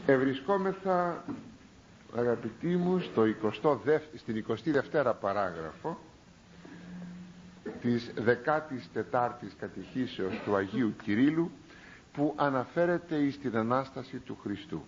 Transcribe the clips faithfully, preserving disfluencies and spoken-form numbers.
Ευρισκόμεθα, αγαπητοί μου, στο εικοστό δεύτερο, στην εικοστή δευτέρα παράγραφο της δεκάτης τετάρτης κατηχήσεως του Αγίου Κυρίλλου, που αναφέρεται στην Ανάσταση του Χριστού.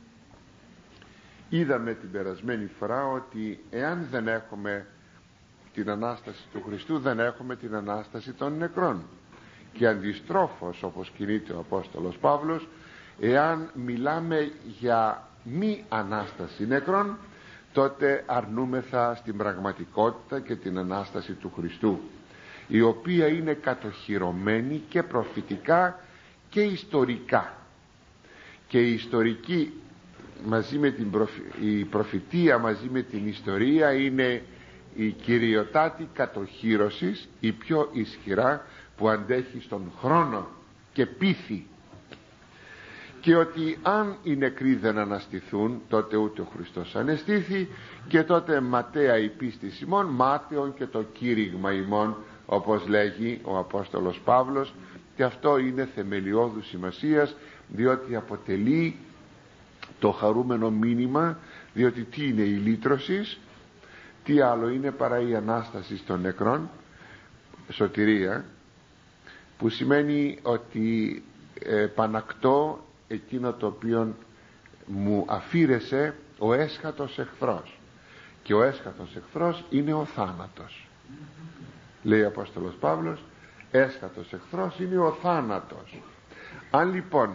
Είδαμε την περασμένη φορά ότι εάν δεν έχουμε την Ανάσταση του Χριστού, δεν έχουμε την Ανάσταση των νεκρών, και αντιστρόφως, όπως κινείται ο Απόστολος Παύλος, εάν μιλάμε για μη Ανάσταση νεκρών, τότε αρνούμεθα στην πραγματικότητα και την Ανάσταση του Χριστού, η οποία είναι κατοχυρωμένη και προφητικά και ιστορικά. Και η ιστορική μαζί με την προφη... η προφητεία μαζί με την ιστορία είναι η κυριοτάτη κατοχύρωση, η πιο ισχυρά, που αντέχει στον χρόνο και πείθει. Και ότι αν οι νεκροί δεν αναστηθούν, τότε ούτε ο Χριστός ανεστήθη, και τότε ματέα η πίστη ημών, μάταιον και το κήρυγμα ημών, όπως λέγει ο Απόστολος Παύλος. Και αυτό είναι θεμελιώδους σημασίας, διότι αποτελεί το χαρούμενο μήνυμα, διότι τι είναι η λύτρωση, τι άλλο είναι παρά η Ανάσταση των νεκρών, σωτηρία, που σημαίνει ότι ε, πανακτώ εκείνο το οποίο μου αφήρεσε ο έσχατος εχθρός, και ο έσχατος εχθρός είναι ο θάνατος. Λέει ο Απόστολος Παύλος, έσχατος εχθρός είναι ο θάνατος. Αν λοιπόν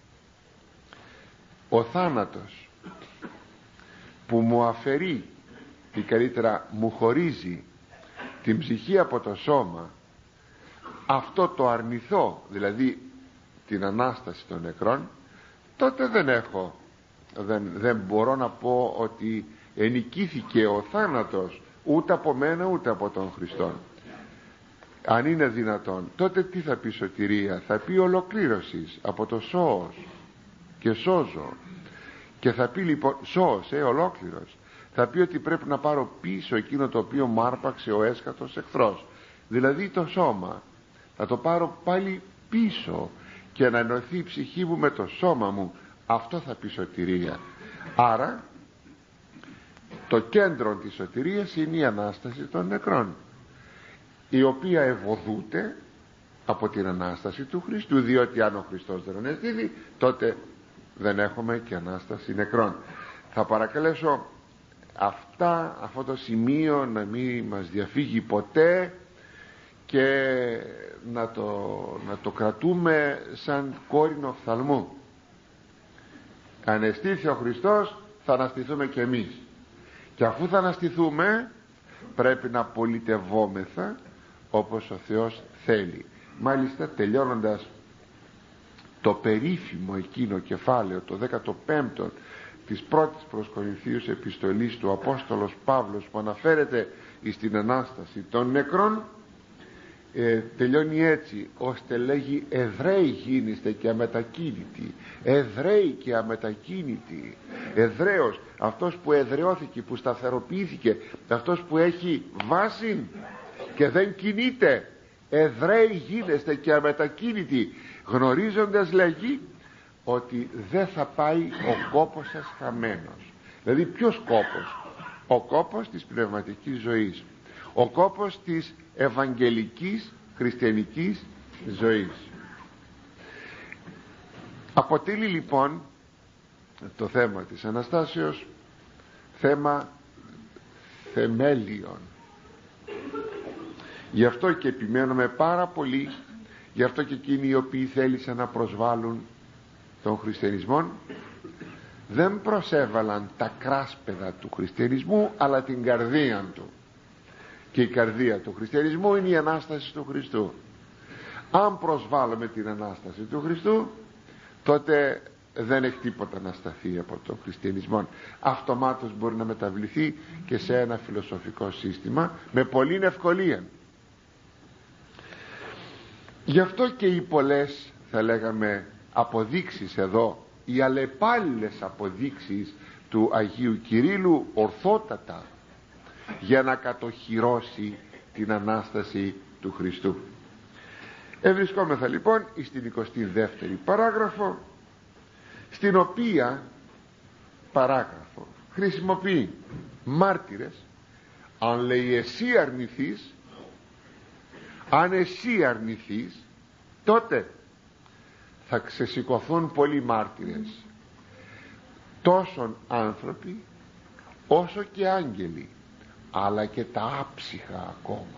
ο θάνατος που μου αφαιρεί, ή καλύτερα μου χωρίζει την ψυχή από το σώμα, αυτό το αρνηθώ, δηλαδή την Ανάσταση των νεκρών, τότε δεν έχω δεν, δεν μπορώ να πω ότι ενικήθηκε ο θάνατος ούτε από μένα ούτε από τον Χριστόν. Αν είναι δυνατόν, τότε τι θα πει σωτηρία? Θα πει ολοκλήρωσης από το σώος και σώζω. Και θα πει λοιπόν σώος, ε, ολόκληρος. Θα πει ότι πρέπει να πάρω πίσω εκείνο το οποίο μου άρπαξε ο έσχατος εχθρός, δηλαδή το σώμα. Θα το πάρω πάλι πίσω και να ενωθεί η ψυχή μου με το σώμα μου. Αυτό θα πει σωτηρία. Άρα το κέντρο της σωτηρίας είναι η Ανάσταση των νεκρών, η οποία ευωδούται από την Ανάσταση του Χριστού, διότι αν ο Χριστός δεν ανεστήθη, τότε δεν έχουμε και Ανάσταση νεκρών. Θα παρακαλέσω αυτά, αυτό το σημείο να μην μας διαφύγει ποτέ, και να το, να το κρατούμε σαν κόρηνο οφθαλμού. Ανεστήθη ο Χριστός, θα αναστηθούμε και εμείς, και αφού θα αναστηθούμε πρέπει να πολιτευόμεθα όπως ο Θεός θέλει. Μάλιστα, τελειώνοντας το περίφημο εκείνο κεφάλαιο, το δέκατο πέμπτο της πρώτης προς Κορινθίους επιστολής του Απόστολος Παύλος, που αναφέρεται στην Ανάσταση των νεκρών, ε, τελειώνει έτσι, ώστε λέγει Εβραίοι γίνεστε και αμετακίνητοι. Εβραίοι και αμετακίνητοι. Εβραίος, αυτός που εδραιώθηκε, που σταθεροποιήθηκε, αυτός που έχει βάση και δεν κινείται. Εβραίοι γίνεστε και αμετακίνητοι, γνωρίζοντας, λέγει, ότι δεν θα πάει ο κόπος σας χαμένος. Δηλαδή ποιος κόπος? Ο κόπος της πνευματικής ζωής, ο κόπος της ευαγγελικής χριστιανικής ζωής. Αποτελεί λοιπόν το θέμα της Αναστάσεως θέμα θεμέλιων. Γι' αυτό και επιμένουμε πάρα πολύ, γι' αυτό και εκείνοι οι οποίοι θέλησαν να προσβάλλουν τον χριστιανισμό δεν προσέβαλαν τα κράσπεδα του χριστιανισμού, αλλά την καρδία του. Και η καρδία του χριστιανισμού είναι η Ανάσταση του Χριστού. Αν προσβάλλουμε την Ανάσταση του Χριστού, τότε δεν έχει τίποτα να σταθεί από τον χριστιανισμό. Αυτομάτως μπορεί να μεταβληθεί και σε ένα φιλοσοφικό σύστημα με πολλή ευκολία. Γι' αυτό και οι πολλές, θα λέγαμε, αποδείξεις εδώ, οι αλλεπάλληλες αποδείξεις του Αγίου Κυρίλλου, ορθότατα, για να κατοχυρώσει την Ανάσταση του Χριστού. Ευρισκόμεθα λοιπόν στην εικοστή δεύτερη παράγραφο, στην οποία παράγραφο χρησιμοποιεί μάρτυρες. Αν λέει εσύ αρνηθείς, αν εσύ αρνηθείς, τότε θα ξεσηκωθούν πολλοί μάρτυρες, τόσον άνθρωποι όσο και άγγελοι, αλλά και τα άψυχα ακόμα.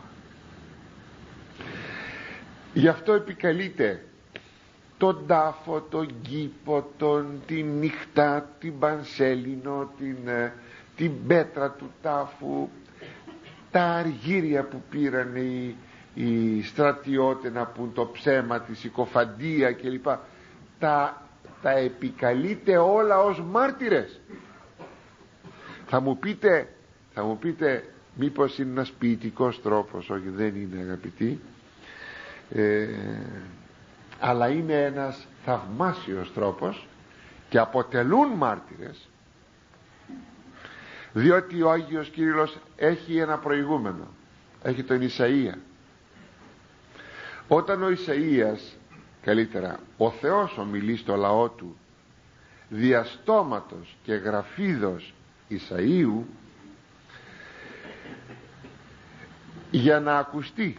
Γι' αυτό επικαλείται τον τάφο, τον κήπο, τον, τη νύχτα, την πανσέλινο, την, την πέτρα του τάφου, τα αργύρια που πήραν οι, οι στρατιώτες να πουν το ψέμα, τη συκοφαντία κλπ. Τα, τα επικαλείται όλα ως μάρτυρες. Θα μου πείτε, θα μου πείτε μήπως είναι ένας ποιητικός τρόπος? Όχι, δεν είναι, αγαπητοί, ε, αλλά είναι ένας θαυμάσιος τρόπος και αποτελούν μάρτυρες, διότι ο Άγιος Κύριλλος έχει ένα προηγούμενο, έχει τον Ισαΐα. Όταν ο Ισαΐας, καλύτερα ο Θεός ομιλεί στο λαό του διαστόματος και γραφίδος Ισαΐου για να ακουστεί,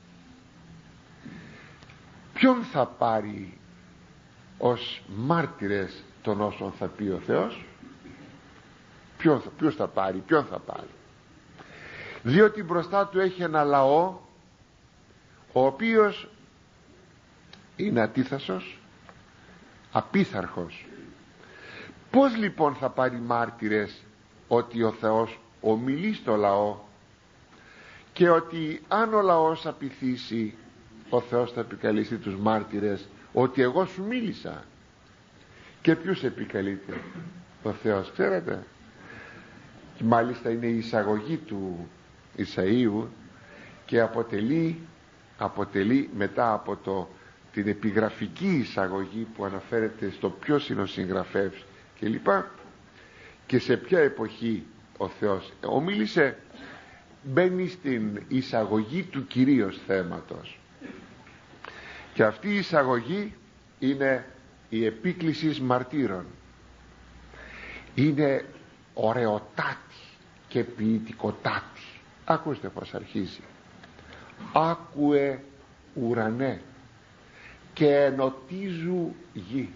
ποιον θα πάρει ως μάρτυρες των όσων θα πει ο Θεός? Ποιον θα, ποιος θα πάρει, ποιον θα πάρει? Διότι μπροστά του έχει ένα λαό ο οποίος είναι ατίθασος, απίθαρχος. Πώς λοιπόν θα πάρει μάρτυρες ότι ο Θεός ομιλεί στο λαό και ότι αν ο λαός απειθήσει, ο Θεός θα επικαλεστεί τους μάρτυρες ότι εγώ σου μίλησα? Και ποιους επικαλείται ο Θεός, ξέρετε? Και μάλιστα είναι η εισαγωγή του Ισαΐου και αποτελεί, αποτελεί μετά από το, την επιγραφική εισαγωγή που αναφέρεται στο ποιος είναι ο συγγραφέας και λοιπά, και σε ποια εποχή ο Θεός ομίλησε, μπαίνει στην εισαγωγή του κυρίως θέματος. Και αυτή η εισαγωγή είναι η επίκληση μαρτύρων. Είναι ωραιοτάτη και ποιητικοτάτη. Ακούστε πως αρχίζει: άκουε ουρανέ και ενωτίζου γη.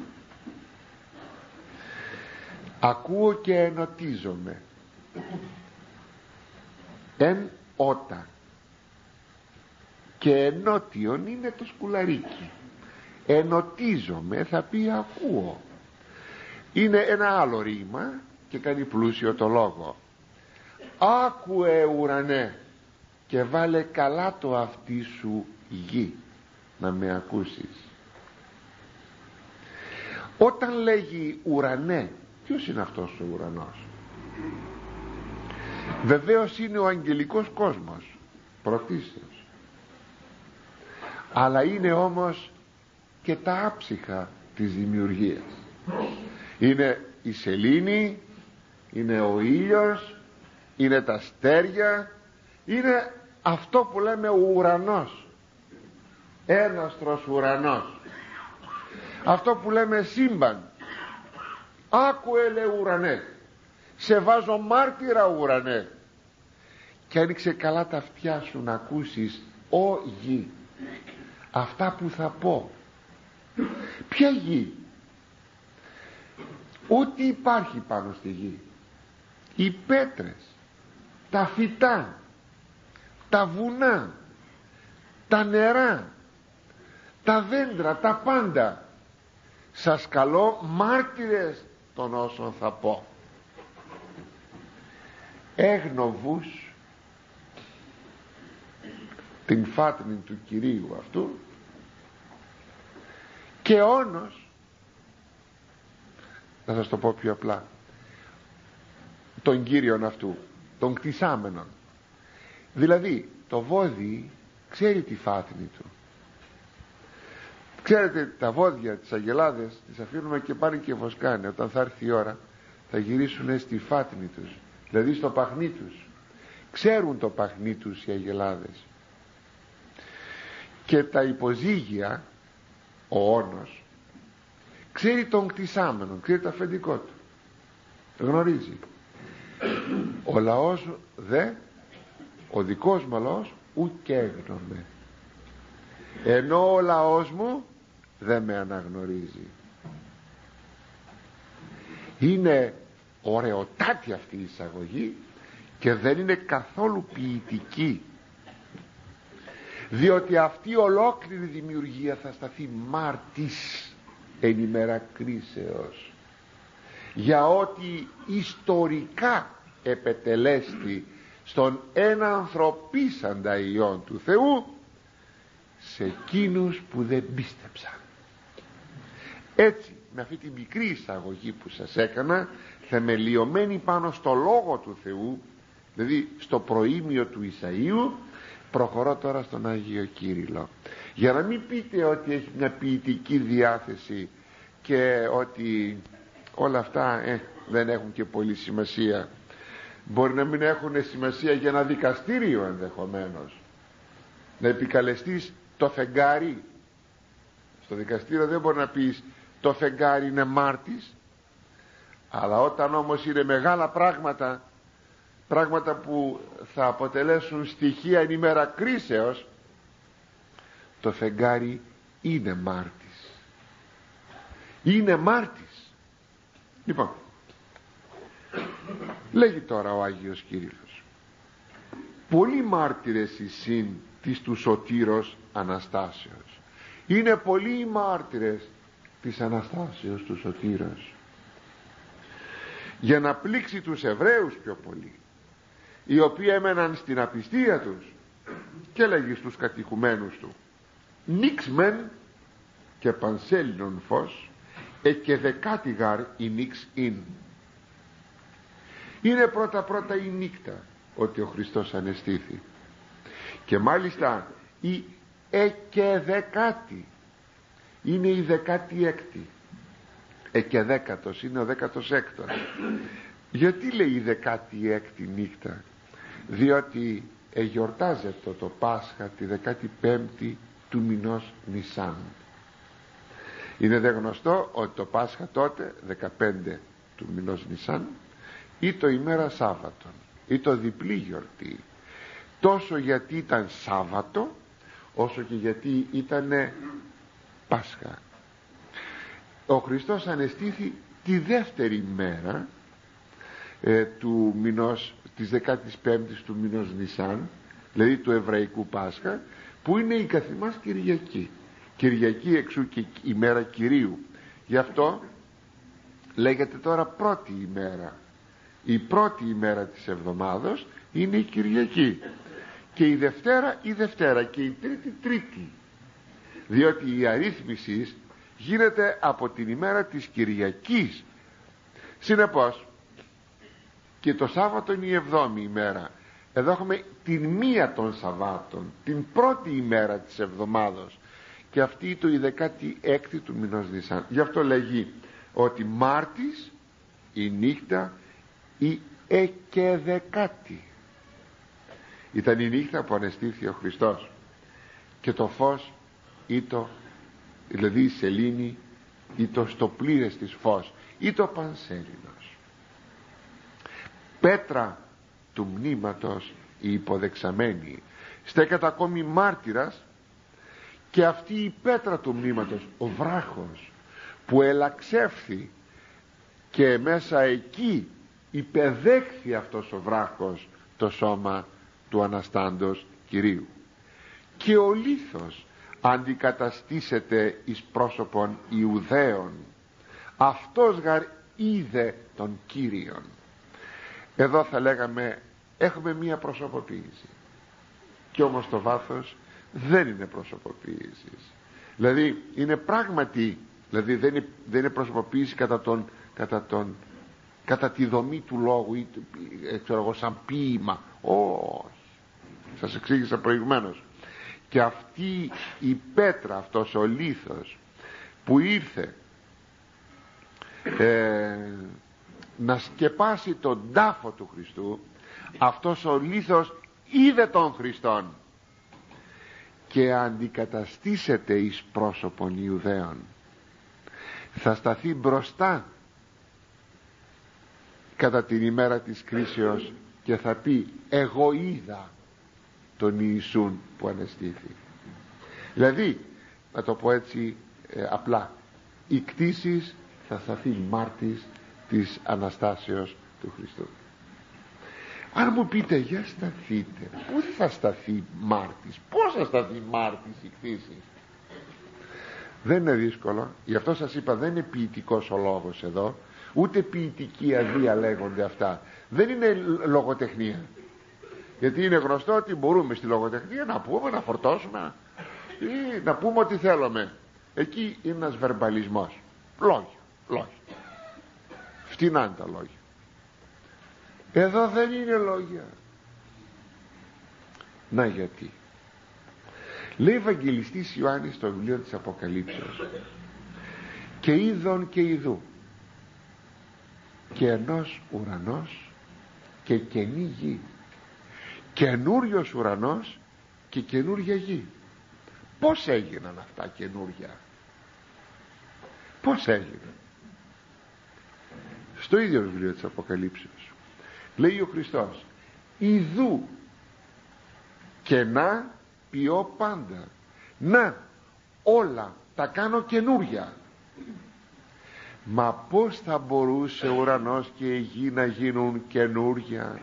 Ακούω και ενωτίζομαι. Εν ότα. Και ενώτιον είναι το σκουλαρίκι. Ενωτίζομαι θα πει ακούω. Είναι ένα άλλο ρήμα και κάνει πλούσιο το λόγο. Άκουε ουρανέ και βάλε καλά το αυτί σου γη να με ακούσεις. Όταν λέγει ουρανέ, ποιος είναι αυτός ο ουρανός? Βεβαίως είναι ο αγγελικός κόσμος πρωτίστως, αλλά είναι όμως και τα άψυχα της δημιουργίας. Είναι η σελήνη, είναι ο ήλιος, είναι τα αστέρια, είναι αυτό που λέμε ο ουρανός, έναστρος ουρανός, αυτό που λέμε σύμπαν. Άκουε λέ ουρανέ, σε βάζω μάρτυρα ουρανέ, και άνοιξε καλά τα αυτιά σου να ακούσεις, ο γη, αυτά που θα πω. Ποια γη? Ό,τι υπάρχει πάνω στη γη, οι πέτρες, τα φυτά, τα βουνά, τα νερά, τα δέντρα, τα πάντα. Σας καλώ μάρτυρες των όσων θα πω. Έγνοβους την φάτνη του Κυρίου αυτού και όνος, να σας το πω πιο απλά, τον Κύριον αυτού, τον κτισάμενον. Δηλαδή το βόδι ξέρει τη φάτνη του. Ξέρετε, τα βόδια, τις αγελάδες τις αφήνουμε και πάνε και βοσκάνε. Όταν θα έρθει η ώρα θα γυρίσουν στη φάτνη τους, δηλαδή στο παχνί τους. Ξέρουν το παχνί τους οι αγελάδες. Και τα υποζύγια, ο όνος ξέρει τον κτισάμενο, ξέρει το αφεντικό του. γνωρίζει. Ο λαός δε, ο δικός μου λαός, ουκ έγνομαι, ενώ ο λαός μου δεν με αναγνωρίζει. Είναι ωραιοτάτη αυτή η εισαγωγή και δεν είναι καθόλου ποιητική, διότι αυτή η ολόκληρη δημιουργία θα σταθεί μάρτης εν ημέρα κρίσεως για ό,τι ιστορικά επετελέστη στον ένα ανθρωπίσαντα Υιόν του Θεού σε εκείνους που δεν πίστεψαν. Έτσι, με αυτή τη μικρή εισαγωγή που σας έκανα, θεμελιωμένη πάνω στο Λόγο του Θεού, δηλαδή στο προήμιο του Ισαΐου, προχωρώ τώρα στον Άγιο Κύριλλο, για να μην πείτε ότι έχει μια ποιητική διάθεση και ότι όλα αυτά ε, δεν έχουν και πολύ σημασία. Μπορεί να μην έχουν σημασία για ένα δικαστήριο ενδεχομένως, να επικαλεστείς το φεγγάρι. Στο δικαστήριο δεν μπορεί να πεις το φεγγάρι είναι μάρτης, αλλά όταν όμως είναι μεγάλα πράγματα, πράγματα που θα αποτελέσουν στοιχεία εν ημέρα κρίσεως, το φεγγάρι είναι μάρτης, είναι μάρτης. Λοιπόν, λέγει τώρα ο Άγιος Κύριλλος, πολλοί μάρτυρες εισήν της του σωτήρος Αναστάσεως. Είναι πολλοί οι μάρτυρες της Αναστάσεως του σωτήρος, για να πλήξει τους Εβραίους πιο πολύ, οι οποίοι έμεναν στην απιστία τους, και λέγει στους κατοικουμένους του, νίξ μεν και πανσέλινον φως ε και δεκάτη γάρ η νίξ ειν. Είναι πρώτα πρώτα η νύχτα ότι ο Χριστός ανεστήθη, και μάλιστα η ε και δεκάτη είναι η δεκάτη έκτη, ε και δέκατος είναι ο δέκατος έκτος. Γιατί λέει η δεκάτη έκτη νύχτα? Διότι εγιορτάζεται το Πάσχα τη δεκάτη πέμπτη του μηνός Νισάν. Είναι δε γνωστό ότι το Πάσχα τότε δεκαπέντε του μηνός Νισάν ή το ημέρα Σάββατον ή το διπλή γιορτή, τόσο γιατί ήταν Σάββατο όσο και γιατί ήταν Πάσχα. Ο Χριστός ανεστήθη τη δεύτερη μέρα ε, του μηνός, της δεκάτης πέμπτης του μηνός Νισάν, δηλαδή του Εβραϊκού Πάσχα, που είναι η καθημάς Κυριακή. Κυριακή εξού και ημέρα Κυρίου. Γι' αυτό λέγεται τώρα πρώτη ημέρα. Η πρώτη ημέρα της εβδομάδος είναι η Κυριακή, και η Δευτέρα η Δευτέρα, και η Τρίτη Τρίτη, διότι η αρρύθμιση γίνεται από την ημέρα της Κυριακής. Συνεπώς και το Σάββατο είναι η εβδόμη ημέρα. Εδώ έχουμε την μία των Σαββάτων, την πρώτη ημέρα της εβδομάδος, και αυτή το η δεκάτη έκτη του μηνός Νισάν. Γι' αυτό λέγει ότι μάρτης η νύχτα η εκεδεκάτη. Ήταν η νύχτα που ανεστήθη ο Χριστός, και το φως ήτο, δηλαδή η σελήνη ήτο στο πλήρες της φως, ήτο πανσέλινος. Πέτρα του μνήματος η υποδεξαμένη, στέκεται ακόμη μάρτυρας, και αυτή η πέτρα του μνήματος, ο βράχος που ελαξεύθη, και μέσα εκεί υπεδέχθη αυτός ο βράχος το σώμα του Αναστάντος Κυρίου. Και ο λίθος αντικαταστήσεται εις πρόσωπον Ιουδαίων, αυτός γαρ είδε τον Κύριον. Εδώ θα λέγαμε έχουμε μία προσωποποίηση, και όμως το βάθος δεν είναι προσωποποίηση. Δηλαδή είναι πράγματι, δηλαδή δεν είναι, δεν είναι προσωποποίηση κατά τον, κατά τον κατά τη δομή του λόγου ή ξέρω εγώ, σαν ποίημα. Όχι, σας εξήγησα προηγουμένως. Και αυτή η πέτρα, αυτός ο λίθος που ήρθε ε, να σκεπάσει τον τάφο του Χριστού, αυτός ο λίθος είδε τον Χριστόν και αντικαταστήσεται εις πρόσωπον Ιουδαίων. Θα σταθεί μπροστά κατά την ημέρα της κρίσεως και θα πει εγώ είδα τον Ιησούν που ανεστήθη. Δηλαδή, να το πω έτσι ε, απλά, η κτήσης θα σταθεί μάρτης της Αναστάσεως του Χριστού. Αν μου πείτε για σταθείτε, πού θα σταθεί μάρτης, πώς θα σταθεί μάρτης η κτήση? Δεν είναι δύσκολο. Γι' αυτό σας είπα, δεν είναι ποιητικός ο λόγος εδώ, ούτε ποιητική αδεία λέγονται αυτά. Δεν είναι λογοτεχνία. Γιατί είναι γνωστό ότι μπορούμε στη λογοτεχνία να πούμε, να φορτώσουμε ή να πούμε ό,τι θέλουμε. Εκεί είναι ένας βερμπαλισμός. Λόγια, λόγια. Φτηνά τα λόγια. Εδώ δεν είναι λόγια. Να γιατί. Λέει ο Ευαγγελιστής Ιωάννης στο βιβλίο της Αποκαλύψεως, και είδον και ειδού και ενός ουρανός και καινή γη, καινούριος ουρανός και καινούρια γη. Πώς έγιναν αυτά καινούρια? Πώς έγιναν? Στο ίδιο βιβλίο της Αποκαλύψεως λέει ο Χριστός, ειδού και να ποιώ πάντα, να όλα τα κάνω καινούρια. Μα πώς θα μπορούσε ο ουρανός και η γη να γίνουν καινούρια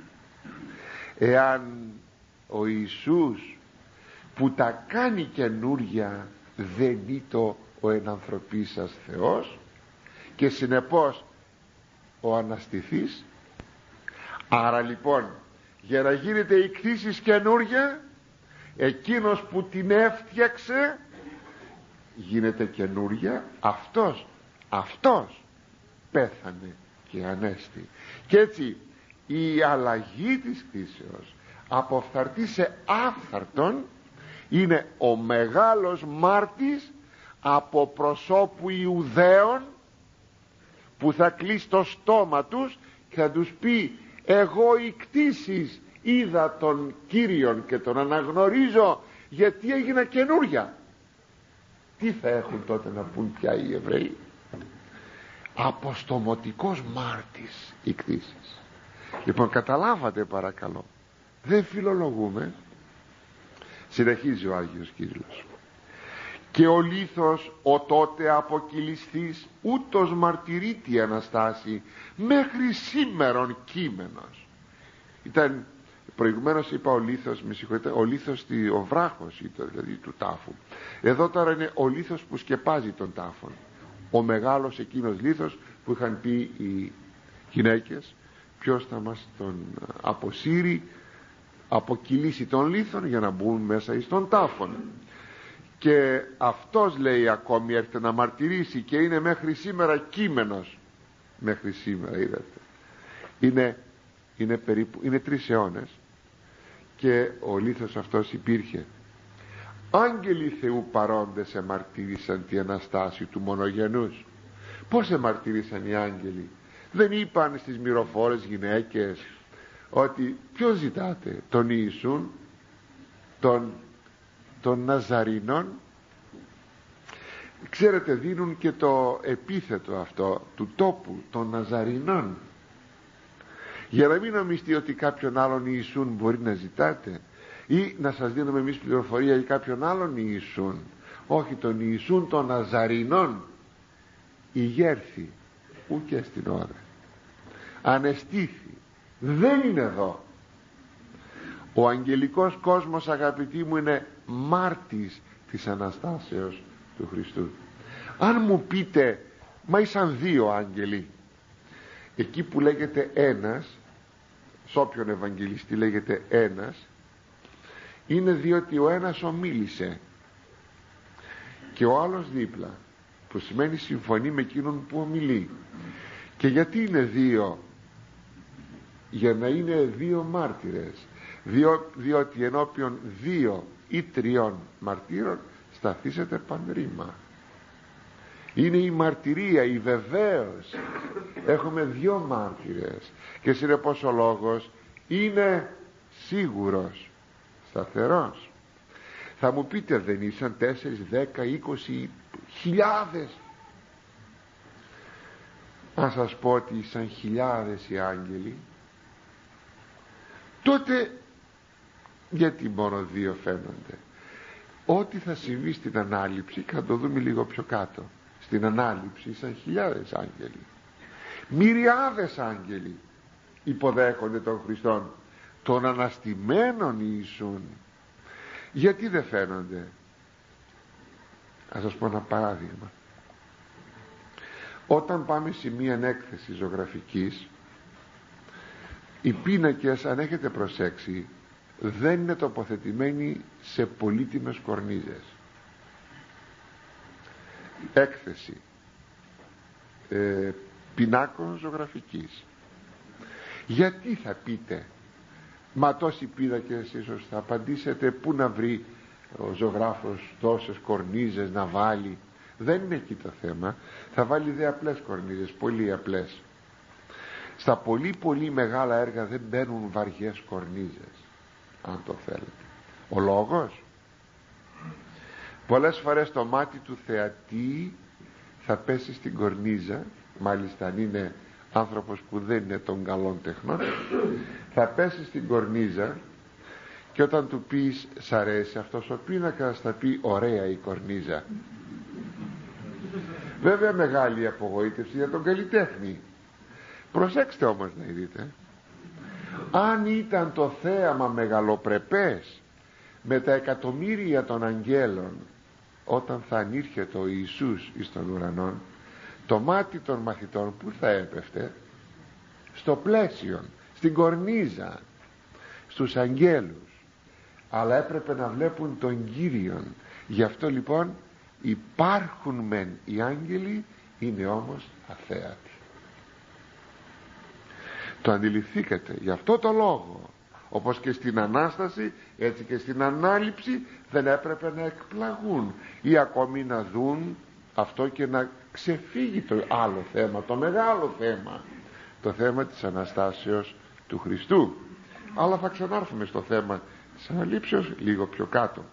εάν ο Ιησούς που τα κάνει καινούρια δεν ήτο ο ενανθρωπής σας Θεός και συνεπώς ο αναστηθής? Άρα λοιπόν, για να γίνεται η κτήση καινούρια, εκείνος που την έφτιαξε γίνεται καινούρια, αυτός αυτός πέθανε και ανέστη. Και έτσι η αλλαγή της κτήσεως από φθαρτή σε άφθαρτον είναι ο μεγάλος μάρτης από προσώπου Ιουδαίων που θα κλείσει το στόμα τους και θα τους πει, εγώ η κτήσης είδα τον Κύριον και τον αναγνωρίζω, γιατί έγινα καινούρια. Τι θα έχουν τότε να πούν πια οι Εβραίοι? Αποστομωτικός μάρτης η κτήσης. Λοιπόν, καταλάβατε παρακαλώ, δεν φιλολογούμε. Συνεχίζει ο Άγιος Κύριος, και ο λίθος ο τότε αποκυλιστής ούτως μαρτυρεί τη Αναστάση μέχρι σήμερον κείμενος. Ήταν προηγουμένως, είπα ο λίθος, με συγχωρείτε, ο λίθος, ο βράχος ήταν, δηλαδή του τάφου. Εδώ τώρα είναι ο λίθος που σκεπάζει τον τάφον, ο μεγάλος εκείνος λίθος που είχαν πει οι γυναίκες, ποιος θα μας τον αποσύρει, αποκυλήσει τον λίθον για να μπουν μέσα εις τον τάφον. Και αυτός, λέει, ακόμη έρχεται να μαρτυρήσει και είναι μέχρι σήμερα κείμενος. Μέχρι σήμερα, είδατε, είναι, είναι περίπου, είναι τρεις αιώνες και ο λίθος αυτός υπήρχε. Άγγελοι Θεού παρόντες εμαρτύρησαν τη Αναστάση του μονογενούς. Πώς εμαρτύρησαν οι άγγελοι? Δεν είπαν στις μυροφόρες γυναίκες ότι ποιος ζητάτε, τον Ιησούν, τον, τον Ναζαρινών? Ξέρετε, δίνουν και το επίθετο αυτό του τόπου, των Ναζαρινών, για να μην νομιστεί ότι κάποιον άλλον Ιησούν μπορεί να ζητάτε ή να σας δίνουμε εμείς πληροφορία για κάποιον άλλον Ιησούν. Όχι, τον Ιησούν των Ναζαρινών. ηγέρθη ούτε στην ώρα, ανεστήθη, δεν είναι εδώ. Ο αγγελικός κόσμος, αγαπητοί μου, είναι μάρτης της Αναστάσεως του Χριστού. Αν μου πείτε, μα ήσαν δύο άγγελοι, εκεί που λέγεται ένας, σ' όποιον Ευαγγελιστή λέγεται ένας, είναι διότι ο ένας ομίλησε και ο άλλος δίπλα, που σημαίνει συμφωνεί με εκείνον που ομιλεί. Και γιατί είναι δύο? Για να είναι δύο μάρτυρες, Διό, διότι ενώπιον δύο ή τριών μαρτύρων σταθήσετε πανρήμα. Είναι η μαρτυρία, η βεβαίωση. Έχουμε δύο μάρτυρες και συνεπώς ο λόγος είναι σίγουρος, σταθερός. Θα μου πείτε, δεν ήσαν τέσσερις, δέκα, είκοσι χιλιάδες? αν σας πω ότι ήσαν χιλιάδες οι άγγελοι, τότε γιατί μόνο δύο φαίνονται? Ό,τι θα συμβεί στην Ανάληψη, και θα το δούμε λίγο πιο κάτω, στην Ανάληψη ήσαν χιλιάδες άγγελοι, μυριάδες άγγελοι υποδέχονται τον Χριστόν, των αναστημένων Ιησούν. Γιατί δεν φαίνονται? Ας σας πω ένα παράδειγμα. Όταν πάμε σε μία έκθεση ζωγραφικής, οι πίνακες, αν έχετε προσέξει, δεν είναι τοποθετημένοι σε πολύτιμες κορνίζες. Έκθεση ε, πινάκων ζωγραφικής. Γιατί θα πείτε? Μα τόσοι πίνακες, ίσως θα απαντήσετε, πού να βρει ο ζωγράφος τόσες κορνίζες να βάλει? Δεν είναι εκεί το θέμα. Θα βάλει δε απλές κορνίζες, πολύ απλές. Στα πολύ πολύ μεγάλα έργα δεν μπαίνουν βαριές κορνίζες, αν το θέλετε. Ο λόγος, πολλές φορές το μάτι του θεατή θα πέσει στην κορνίζα, μάλιστα αν είναι άνθρωπος που δεν είναι των καλών τεχνών, θα πέσει στην κορνίζα, και όταν του πεις σ' αρέσει αυτός ο πίνακας, θα πει ωραία η κορνίζα. Βέβαια μεγάλη απογοήτευση για τον καλλιτέχνη. Προσέξτε όμως να δείτε, αν ήταν το θέαμα μεγαλοπρεπές με τα εκατομμύρια των αγγέλων, όταν θα ανήρχεται ο Ιησούς εις των ουρανών, το μάτι των μαθητών που θα έπεφτε? Στο πλαίσιο, στην κορνίζα, στους αγγέλους. Αλλά έπρεπε να βλέπουν τον Κύριον. Γι' αυτό λοιπόν υπάρχουν μεν οι άγγελοι, είναι όμως αθέατοι. Το αντιληφθήκατε? Γι' αυτό το λόγο, όπως και στην Ανάσταση, έτσι και στην Ανάληψη, δεν έπρεπε να εκπλαγούν ή ακόμη να δουν αυτό και να ξεφύγει το άλλο θέμα, το μεγάλο θέμα, το θέμα της Αναστάσεως του Χριστού. Αλλά θα ξανάρθουμε στο θέμα της Αναλήψεως λίγο πιο κάτω.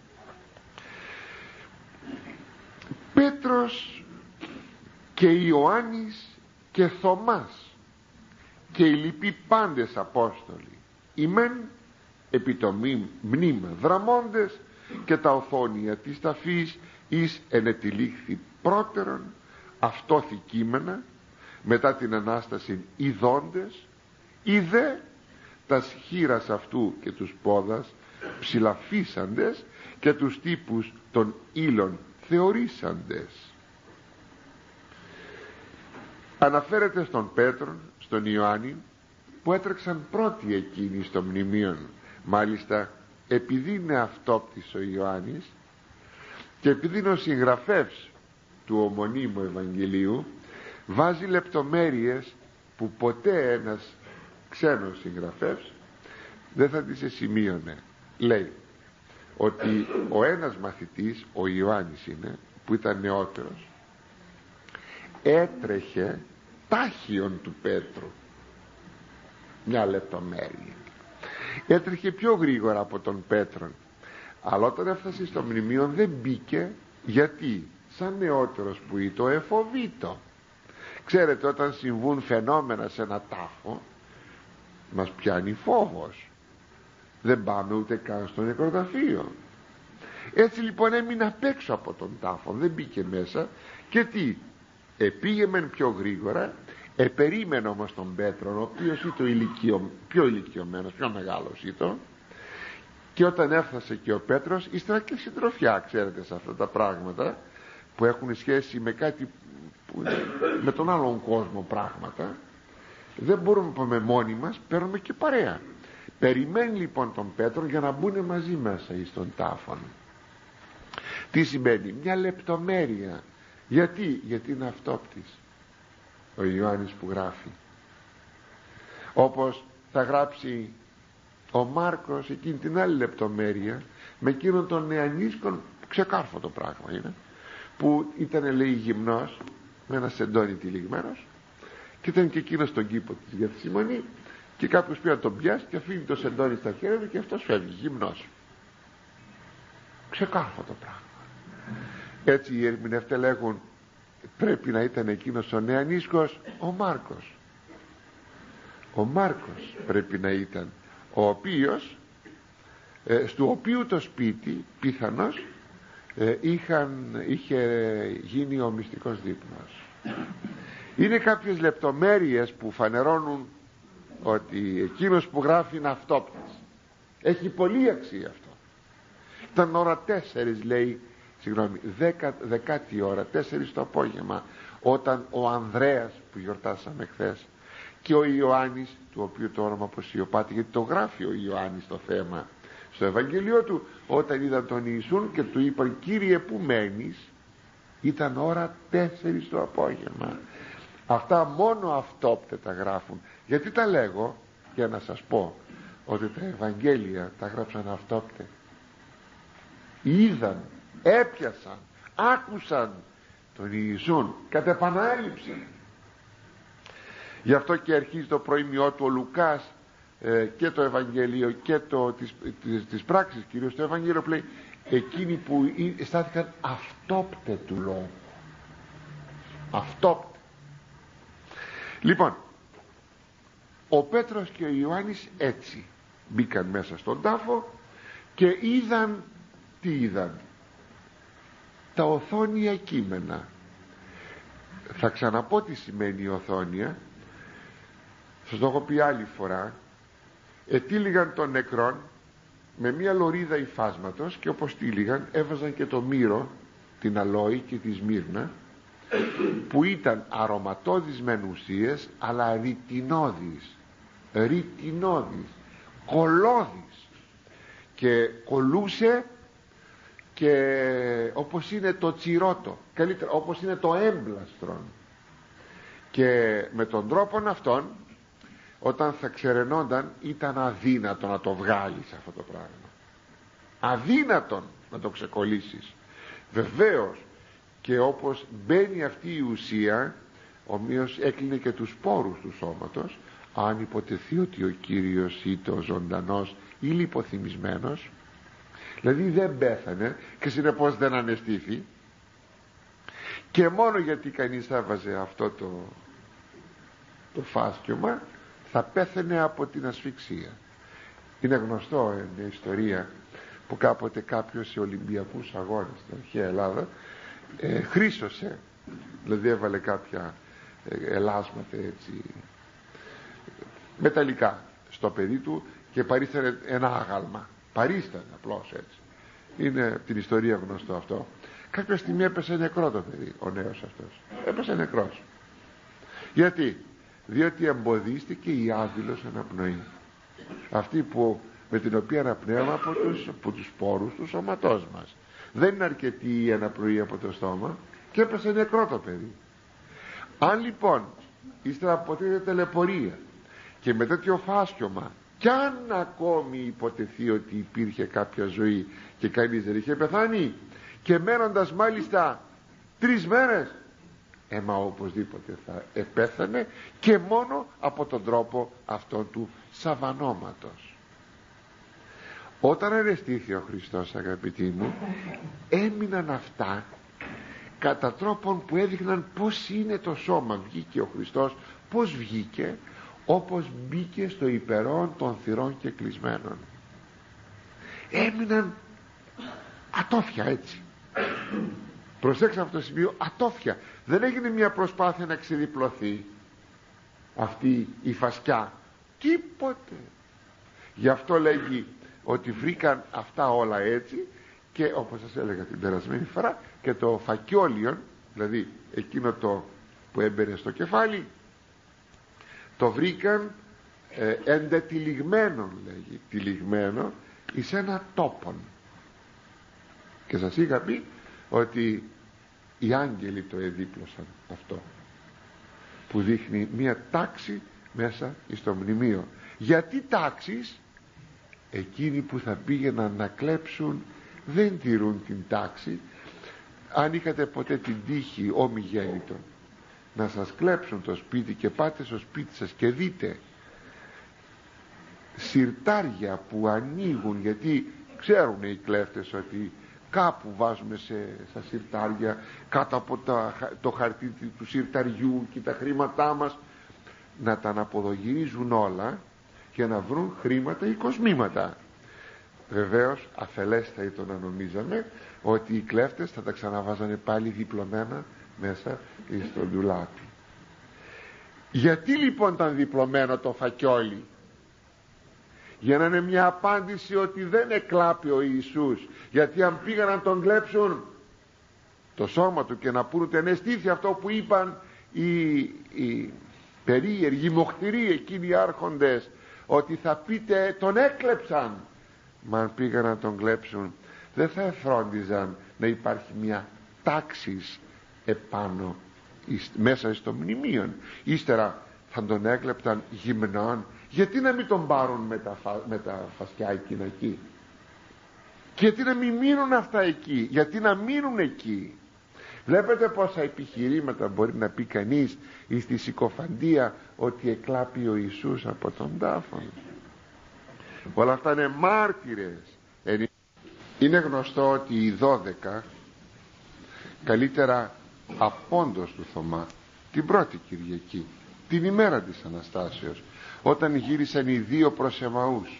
Πέτρος και Ιωάννης και Θωμάς και οι λοιποί πάντες Απόστολοι, οι μεν επί το μνήμα δραμώντες, και τα οθόνια της ταφής εις ενετυλίχθη πρώτερον, αυτόθη κείμενα, μετά την Ανάσταση ειδώντες, είδε τας χείρας αυτού και τους πόδας ψηλαφίσαντες, και τους τύπους των ύλων θεωρήσαντες. Αναφέρεται στον Πέτρο, στον Ιωάννη, που έτρεξαν πρώτοι εκείνοι στο μνημείο. Μάλιστα, επειδή είναι αυτόπτης ο Ιωάννης και επειδή είναι ο συγγραφεύς του ομωνύμου Ευαγγελίου, βάζει λεπτομέρειες που ποτέ ένας ξένος συγγραφεύς δεν θα τις εσημείωνε. Λέει ότι ο ένας μαθητής, ο Ιωάννης είναι, που ήταν νεότερος, έτρεχε τάχιον του Πέτρου. Μια λεπτομέρεια. Έτρεχε πιο γρήγορα από τον Πέτρον, αλλά όταν έφτασε στο μνημείο δεν μπήκε. Γιατί? Σαν νεότερος που ήταν, εφοβήτο. Ξέρετε, όταν συμβούν φαινόμενα σε ένα τάφο, μας πιάνει φόβος, δεν πάμε ούτε καν στο νεκροταφείο. Έτσι λοιπόν έμεινε απ' έξω από τον τάφο, δεν μπήκε μέσα. Και τι? Επήγε μεν πιο γρήγορα, επερίμενε όμως τον Πέτρο, ο οποίος ήταν ηλικιο, πιο ηλικιωμένος, πιο μεγάλος ήταν, και όταν έφτασε και ο Πέτρος, ύστερα και συντροφιά, ξέρετε, σε αυτά τα πράγματα που έχουν σχέση με κάτι που είναι, με τον άλλον κόσμο πράγματα, δεν μπορούμε να πάμε μόνοι μας, παίρνουμε και παρέα. Περιμένει λοιπόν τον Πέτρο για να μπουν μαζί μέσα εις τον τάφον. Τι σημαίνει? Μια λεπτομέρεια. Γιατί? Γιατί είναι αυτόπτης ο Ιωάννης που γράφει. Όπως θα γράψει ο Μάρκος εκείνη την άλλη λεπτομέρεια, με εκείνον τον νεανίσκον, ξεκάρφωτο πράγμα είναι, που ήταν, λέει, γυμνός, με ένα σεντόνι τυλιγμένος, και ήταν και εκείνος στον κήπο της Γεθσιμανή, και κάποιος πήγε να τον πιάσει και αφήνει το σεντόνι στα χέρια του και αυτός φεύγει γυμνός. Ξεκάρφωτο πράγμα. Έτσι οι ερμηνευτές λέγουν, πρέπει να ήταν εκείνος ο νεανίσκος, ο Μάρκος. Ο Μάρκος πρέπει να ήταν, ο οποίος ε, στο οποίου το σπίτι πιθανώς ε, είχαν, είχε γίνει ο μυστικός δείπνος. Είναι κάποιες λεπτομέρειες που φανερώνουν ότι εκείνος που γράφει είναι αυτόπτης. Έχει πολύ αξία αυτό. Ήταν ώρα τέσσερις, λέει, συγγνώμη, δέκα, δεκάτη ώρα, τέσσερις το απόγευμα, όταν ο Ανδρέας που γιορτάσαμε χθες και ο Ιωάννης, του οποίου το όνομα αποσιωπάται, γιατί το γράφει ο Ιωάννης το θέμα στο Ευαγγελίο του, όταν είδαν τον Ιησούν και του είπαν, Κύριε, πού μένεις? Ήταν ώρα τέσσερις το απόγευμα. Αυτά μόνο αυτόπτετα γράφουν. Γιατί τα λέγω? Για να σας πω ότι τα Ευαγγέλια τα γράψαν αυτόπτε. Είδαν, έπιασαν, άκουσαν τον Ιησούν κατ' επανάληψη. Γι' αυτό και αρχίζει το προήμιό του ο Λουκάς ε, και το Ευαγγέλιο και το, τις, τις, τις πράξεις, κυρίως το Ευαγγέλιο, που λέει εκείνοι που στάθηκαν αυτόπτε του λόγου. Αυτόπτε. Λοιπόν, ο Πέτρος και ο Ιωάννης έτσι μπήκαν μέσα στον τάφο και είδαν, τι είδαν? Τα οθόνια κείμενα. Θα ξαναπώ τι σημαίνει η οθόνια. Σας το έχω πει άλλη φορά. Ετύλιγαν των νεκρών με μια λωρίδα υφάσματος και όπως τύλιγαν έβαζαν και το μύρο, την αλόη και τη σμύρνα, που ήταν αρωματώδεις μεν ουσίες αλλά ρητινώδεις, ρητινώδεις, κολώδεις, και κολούσε και όπως είναι το τσιρότο, καλύτερα όπως είναι το έμπλαστρον, και με τον τρόπο αυτόν όταν θα ξερενώνταν ήταν αδύνατο να το βγάλεις αυτό το πράγμα, αδύνατον να το ξεκολλήσεις. Βεβαίως και όπως μπαίνει αυτή η ουσία, ομοίως έκλεινε και τους πόρους του σώματος, αν υποτεθεί ότι ο Κύριος ήταν ζωντανός ή λιποθυμισμένος, δηλαδή δεν πέθανε και συνεπώς δεν αναισθήθη, και μόνο γιατί κανείς θα έβαζε αυτό το, το φάσκιωμα θα πέθανε από την ασφυξία. Είναι γνωστό ε, μια ιστορία που κάποτε κάποιος σε Ολυμπιακούς αγώνες στην αρχαία Ελλάδα ε, χρήσωσε, δηλαδή έβαλε κάποια ε, ελάσματα έτσι μεταλλικά στο παιδί του και παρίστανε ένα άγαλμα, παρίστανε απλώς έτσι, είναι από την ιστορία γνωστό αυτό. Κάποια στιγμή έπεσε νεκρό το παιδί, ο νέος αυτός έπεσε νεκρός. Γιατί? Διότι εμποδίστηκε η άδειλος αναπνοή, αυτή που, με την οποία αναπνέουμε από τους, από τους πόρους του σώματός μας. Δεν είναι αρκετή η αναπνοή από το στόμα και έπεσε νεκρό το παιδί. Αν λοιπόν ύστερα από τέτοια τελεπορία και με τέτοιο φάσκιωμα, κι αν ακόμη υποτεθεί ότι υπήρχε κάποια ζωή και κανείς δεν είχε πεθάνει, και μένοντας μάλιστα τρεις μέρες, έμα οπωσδήποτε θα επέθανε, και μόνο από τον τρόπο αυτόν του σαβανώματος. Όταν αρεστήθη ο Χριστός, αγαπητοί μου, έμειναν αυτά κατά τρόπον που έδειχναν πως είναι το σώμα. Βγήκε ο Χριστός, πως βγήκε? Όπως μπήκε στο υπερόν των θυρών και κλεισμένων. Έμειναν ατόφια έτσι. Προσέξτε αυτό το σημείο, ατόφια. Δεν έγινε μια προσπάθεια να ξεδιπλωθεί αυτή η φασκιά, τίποτε. Γι' αυτό λέγει ότι βρήκαν αυτά όλα έτσι, και όπως σας έλεγα την περασμένη φορά, και το φακιόλιον, δηλαδή εκείνο το που έμπαινε στο κεφάλι, το βρήκαν ε, εντετυλιγμένο, λέγει, τυλιγμένο εις ένα τόπον. Και σας είχα πει ότι οι άγγελοι το εδίπλωσαν αυτό, που δείχνει μια τάξη μέσα στο μνημείο. Γιατί τάξεις? Εκείνοι που θα πήγαιναν να κλέψουν δεν τηρούν την τάξη. Αν είχατε ποτέ την τύχη ομιγέννητον να σας κλέψουν το σπίτι και πάτε στο σπίτι σας και δείτε συρτάρια που ανοίγουν, γιατί ξέρουν οι κλέφτες ότι κάπου βάζουμε σε, στα συρτάρια, κάτω από τα, το χαρτί του συρταριού και τα χρήματά μας, να τα αναποδογυρίζουν όλα και να βρουν χρήματα ή κοσμήματα. Βεβαίως αφελέστα το να νομίζαμε ότι οι κλέφτες θα τα ξαναβάζανε πάλι διπλωμένα μέσα στο ντουλάπι. Γιατί λοιπόν ήταν διπλωμένο το φακιόλι? Για να είναι μια απάντηση ότι δεν εκλάπει ο Ιησούς. Γιατί αν πήγαν να τον κλέψουν το σώμα του και να πούν ότι αναισθήθη αυτό που είπαν οι, οι περίεργοι, οι μοχθηροί εκείνοι οι άρχοντες, ότι θα πείτε τον έκλεψαν. Μα αν πήγαν να τον κλέψουν δεν θα εφρόντιζαν να υπάρχει μια τάξης επάνω μέσα στο μνημείο. Ύστερα θα τον έκλεπταν γυμνών. Γιατί να μην τον πάρουν με τα, φα... με τα φασκιά εκείνα εκεί? Και γιατί να μην μείνουν αυτά εκεί? Γιατί να μείνουν εκεί? Βλέπετε πόσα επιχειρήματα μπορεί να πει κανείς στη συκοφαντία ότι εκλάπει ο Ιησούς από τον τάφο. Όλα αυτά είναι μάρτυρες. Είναι γνωστό ότι οι δώδεκα, καλύτερα απόντος του Θωμά, την πρώτη Κυριακή, την ημέρα της Αναστάσεως, όταν γύρισαν οι δύο προς Εμαούς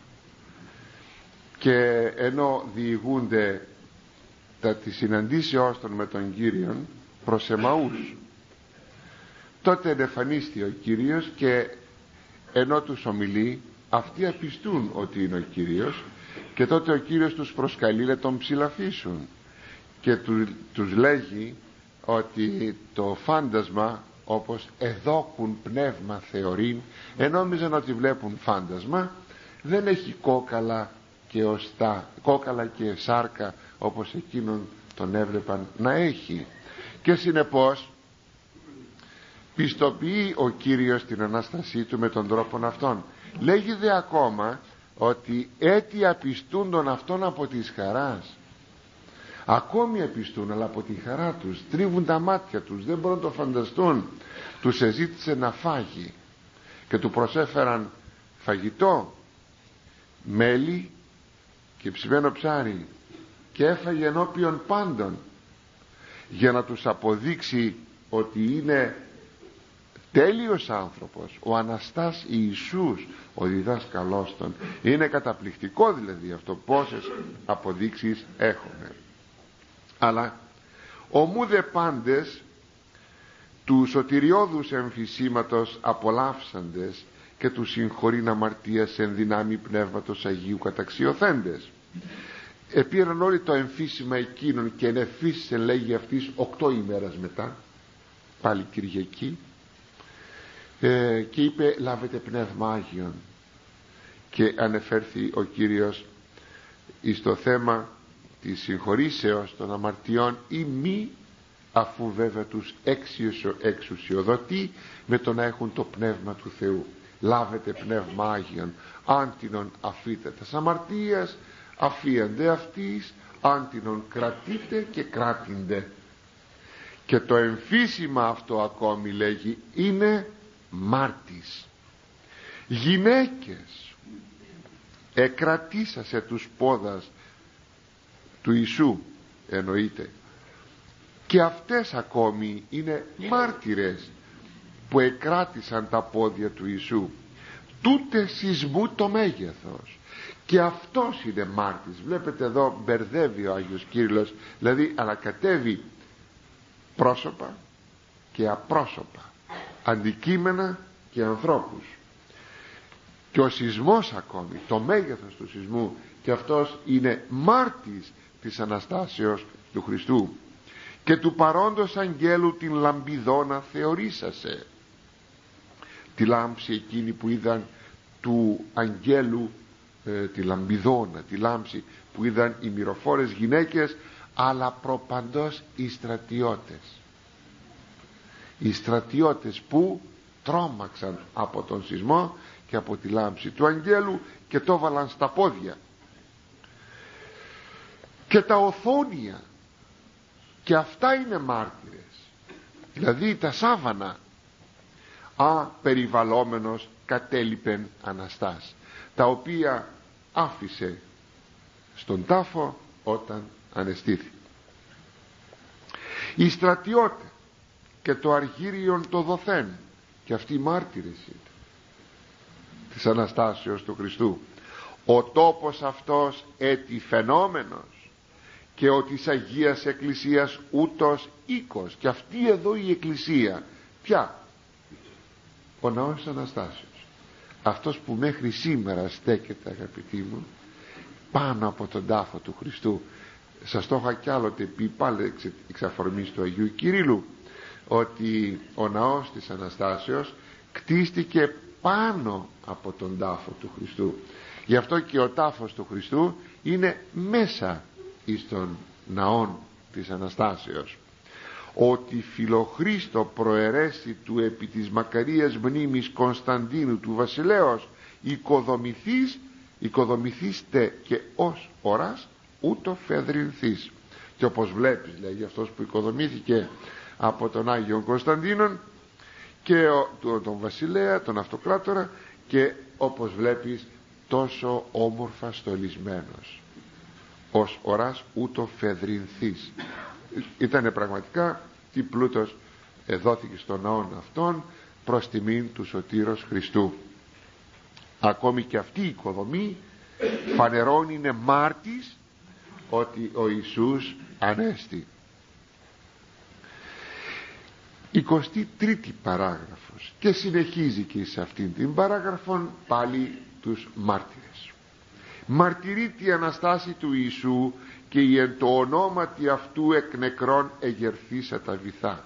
και ενώ διηγούνται τα της συναντήσεώς των με τον Κύριον προς Εμαούς, τότε ενεφανίστη ο Κύριος και ενώ τους ομιλεί, αυτοί απιστούν ότι είναι ο Κύριος, και τότε ο Κύριος τους προσκαλεί να τον ψηλαφίσουν και του, τους λέγει ότι το φάντασμα, όπως εδώκουν πνεύμα θεωρήν, ενόμιζαν ότι βλέπουν φάντασμα, δεν έχει κόκαλα και οστά, κόκαλα και σάρκα όπως εκείνον τον έβλεπαν να έχει. Και συνεπώς πιστοποιεί ο Κύριος την Ανάστασή του με τον τρόπο αυτόν. Λέγει δε ακόμα ότι αίτια πιστούν τον αυτόν από της χαράς. Ακόμη απιστούν, αλλά από τη χαρά τους τρίβουν τα μάτια τους, δεν μπορούν να το φανταστούν. Τους εζήτησε να φάγει και του προσέφεραν φαγητό, μέλι και ψημένο ψάρι, και έφαγε ενώπιον πάντων για να τους αποδείξει ότι είναι τέλειος άνθρωπος, ο Αναστάς Ιησούς, ο διδάσκαλός των. Είναι καταπληκτικό δηλαδή αυτό, πόσες αποδείξεις έχουμε. Αλλά ομού δε πάντες του σωτηριώδους εμφυσίματος απολαύσαντες και του συγχωρήν αμαρτίας εν δυνάμει πνεύματος Αγίου καταξιωθέντες. Επήραν όλοι το εμφύσιμα εκείνων και ενεφύσισε, λέγει αυτής, οκτώ ημέρας μετά, πάλι Κυριακή, ε, και είπε λάβετε πνεύμα Άγιον, και ανεφέρθη ο Κύριος εις το θέμα της συγχωρήσεως των αμαρτιών ή μη, αφού βέβαια τους εξουσιοδοτεί με το να έχουν το πνεύμα του Θεού. Λάβετε πνεύμα Άγιον, άντινον αφείτε τας αμαρτίας, αφίαντε αυτής, άντινον κρατείτε και κράτηντε. Και το εμφύσιμα αυτό ακόμη λέγει είναι μάρτης. Γυναίκες, εκρατήσασε τους πόδας του Ιησού, εννοείται, και αυτές ακόμη είναι μάρτυρες που εκράτησαν τα πόδια του Ιησού, τούτε σεισμού το μέγεθος, και αυτός είναι μάρτης. Βλέπετε εδώ μπερδεύει ο Άγιος Κύριλλος, δηλαδή ανακατεύει πρόσωπα και απρόσωπα, αντικείμενα και ανθρώπους. Και ο σεισμός ακόμη, το μέγεθος του σεισμού, και αυτός είναι μάρτης της Αναστάσεως του Χριστού. Και του παρόντος αγγέλου την λαμπιδόνα θεωρήσασε. Τη λάμψη εκείνη που είδαν του αγγέλου, ε, τη λαμπιδόνα, τη λάμψη που είδαν οι μυροφόρες γυναίκες, αλλά προπαντός οι στρατιώτες. Οι στρατιώτες που τρόμαξαν από τον σεισμό και από τη λάμψη του αγγέλου και το βάλαν στα πόδια. Και τα οθόνια, και αυτά είναι μάρτυρες, δηλαδή τα σάβανα, α περιβαλλόμενος κατέλειπεν Αναστάς, τα οποία άφησε στον τάφο όταν ανεστήθη. Οι στρατιώτε και το αργύριον το δοθέν, και αυτοί οι μάρτυρες είναι της Αναστάσεως του Χριστού. Ο τόπος αυτός έτι φαινόμενος, και ο της Αγίας Εκκλησίας ούτως οίκος. Και αυτή εδώ η Εκκλησία, ποια? Ο ναός της Αναστάσεως, αυτός που μέχρι σήμερα στέκεται, αγαπητοί μου, πάνω από τον τάφο του Χριστού. Σας το είχα κι άλλοτε πει, πάλι εξ αφορμής του Αγίου Κυρίλλου, ότι ο ναός της Αναστάσεως κτίστηκε πάνω από τον τάφο του Χριστού. Γι' αυτό και ο τάφος του Χριστού είναι μέσα εις τον ναόν της Αναστάσεως. Ότι Φιλοχρήστο προαιρέσει του επί της μακαρίας μνήμης Κωνσταντίνου του βασιλέως οικοδομηθείς, οικοδομηθήστε και ως οράς ούτω φεδρινθείς. Και όπως βλέπεις, λέγει αυτός που οικοδομήθηκε από τον Άγιον Κωνσταντίνον και τον, τον βασιλέα, τον αυτοκράτορα, και όπως βλέπεις τόσο όμορφα στολισμένος, ως οράς ούτω φεδρινθείς. Ήτανε πραγματικά τι πλούτος εδόθηκε στον ναόν αυτόν προς τιμήν του Σωτήρος Χριστού. Ακόμη και αυτή η οικοδομή φανερώνει, είναι μάρτης ότι ο Ιησούς ανέστη. εικοστή τρίτη παράγραφος, και συνεχίζει και σε αυτήν την παράγραφον πάλι τους μάρτυρες. Μαρτυρεί τη Αναστάση του Ιησού, και η εν το ονόματι αυτού εκ νεκρών εγερθήσα τα βυθά.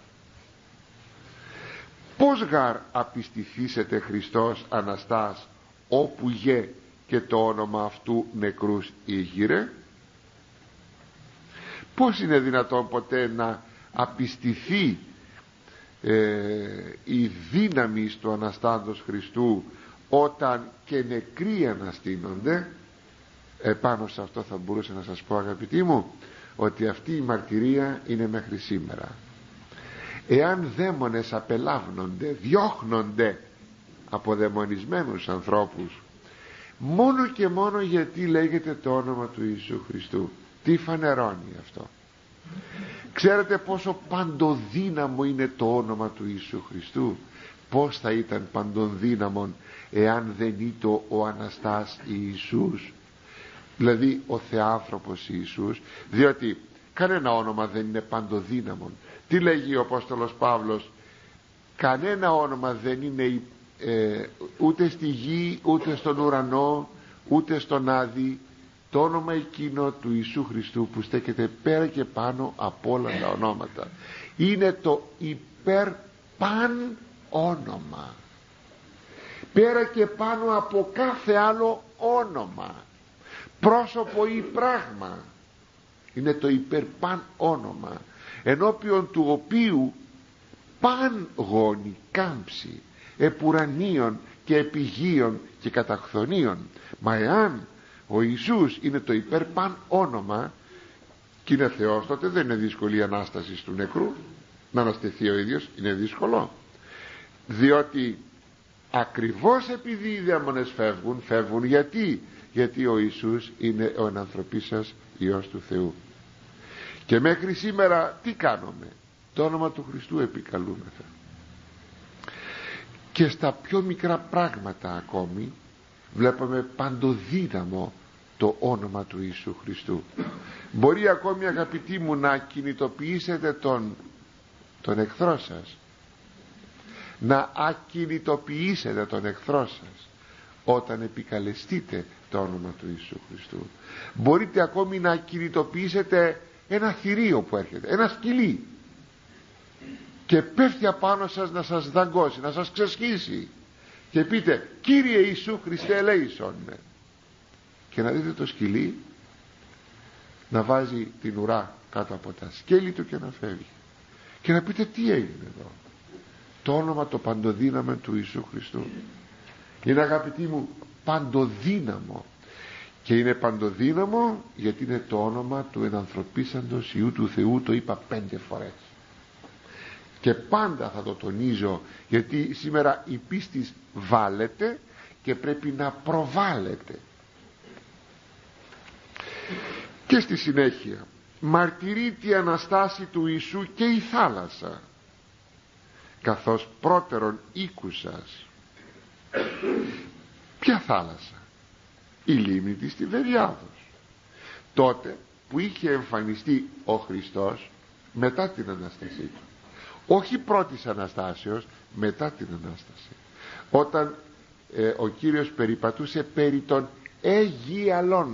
Πώς γαρ απιστηθήσετε Χριστός Αναστάς, όπου γε και το όνομα αυτού νεκρούς ήγηρε? Πώς είναι δυνατόν ποτέ να απιστηθεί ε, η δύναμη του Αναστάντος Χριστού όταν και νεκροί αναστήνονται? Επάνω σε αυτό θα μπορούσα να σας πω, αγαπητοί μου, ότι αυτή η μαρτυρία είναι μέχρι σήμερα. Εάν δαίμονες απελάβνονται, διώχνονται από δαιμονισμένους ανθρώπους, μόνο και μόνο γιατί λέγεται το όνομα του Ιησού Χριστού, τι φανερώνει αυτό? Ξέρετε πόσο παντοδύναμο είναι το όνομα του Ιησού Χριστού? Πώς θα ήταν παντοδύναμον εάν δεν ήταν ο Αναστάς Ιησούς, δηλαδή ο Θεάνθρωπος Ιησούς? Διότι κανένα όνομα δεν είναι παντοδύναμον. Τι λέγει ο Απόστολος Παύλος? Κανένα όνομα δεν είναι ε, ούτε στη γη, ούτε στον ουρανό, ούτε στον Άδη, το όνομα εκείνο του Ιησού Χριστού που στέκεται πέρα και πάνω από όλα τα ονόματα. Είναι το υπερπαν όνομα, πέρα και πάνω από κάθε άλλο όνομα, πρόσωπο ή πράγμα. Είναι το υπερπαν όνομα, ενώπιον του οποίου παν γόνι κάμψη επουρανίων και επιγείων και καταχθονίων. Μα εάν ο Ιησούς είναι το υπερπαν όνομα και είναι Θεός, τότε δεν είναι δύσκολη η Ανάσταση του νεκρού. Να αναστηθεί ο ίδιος είναι δύσκολο, διότι ακριβώς επειδή οι δαίμονες φεύγουν, φεύγουν γιατί γιατί ο Ιησούς είναι ο ενανθρωπίσας Υιός του Θεού. Και μέχρι σήμερα τι κάνουμε? Το όνομα του Χριστού επικαλούμεθα. Και στα πιο μικρά πράγματα ακόμη βλέπουμε παντοδύναμο το όνομα του Ιησού Χριστού. Μπορεί ακόμη, αγαπητοί μου, να κινητοποιήσετε τον, τον εχθρό σας, να ακινητοποιήσετε τον εχθρό σας όταν επικαλεστείτε το όνομα του Ιησού Χριστού. Μπορείτε ακόμη να κινητοποιήσετε ένα θηρίο που έρχεται, ένα σκυλί, και πέφτει απάνω σας να σας δαγκώσει, να σας ξεσχίσει, και πείτε Κύριε Ιησού Χριστέ ελέησον με, και να δείτε το σκυλί να βάζει την ουρά κάτω από τα σκέλη του και να φεύγει, και να πείτε τι έγινε εδώ? Το όνομα το παντοδύναμο του Ιησού Χριστού είναι, αγαπητοί μου, παντοδύναμο. Και είναι παντοδύναμο γιατί είναι το όνομα του ενανθρωπίσαντος Υιού του Θεού. Το είπα πέντε φορές και πάντα θα το τονίζω, γιατί σήμερα η πίστη βάλετε και πρέπει να προβάλλεται. Και στη συνέχεια μαρτυρεί τη Αναστάση του Ιησού και η θάλασσα, καθώς πρώτερον οίκουσας. Ποια θάλασσα? Η λίμνη της Τιβεριάδος, τότε που είχε εμφανιστεί ο Χριστός μετά την Ανάστασή του, όχι πρώτης Αναστάσεως, μετά την Ανάσταση, όταν ε, ο Κύριος περιπατούσε περί των Αιγιαλών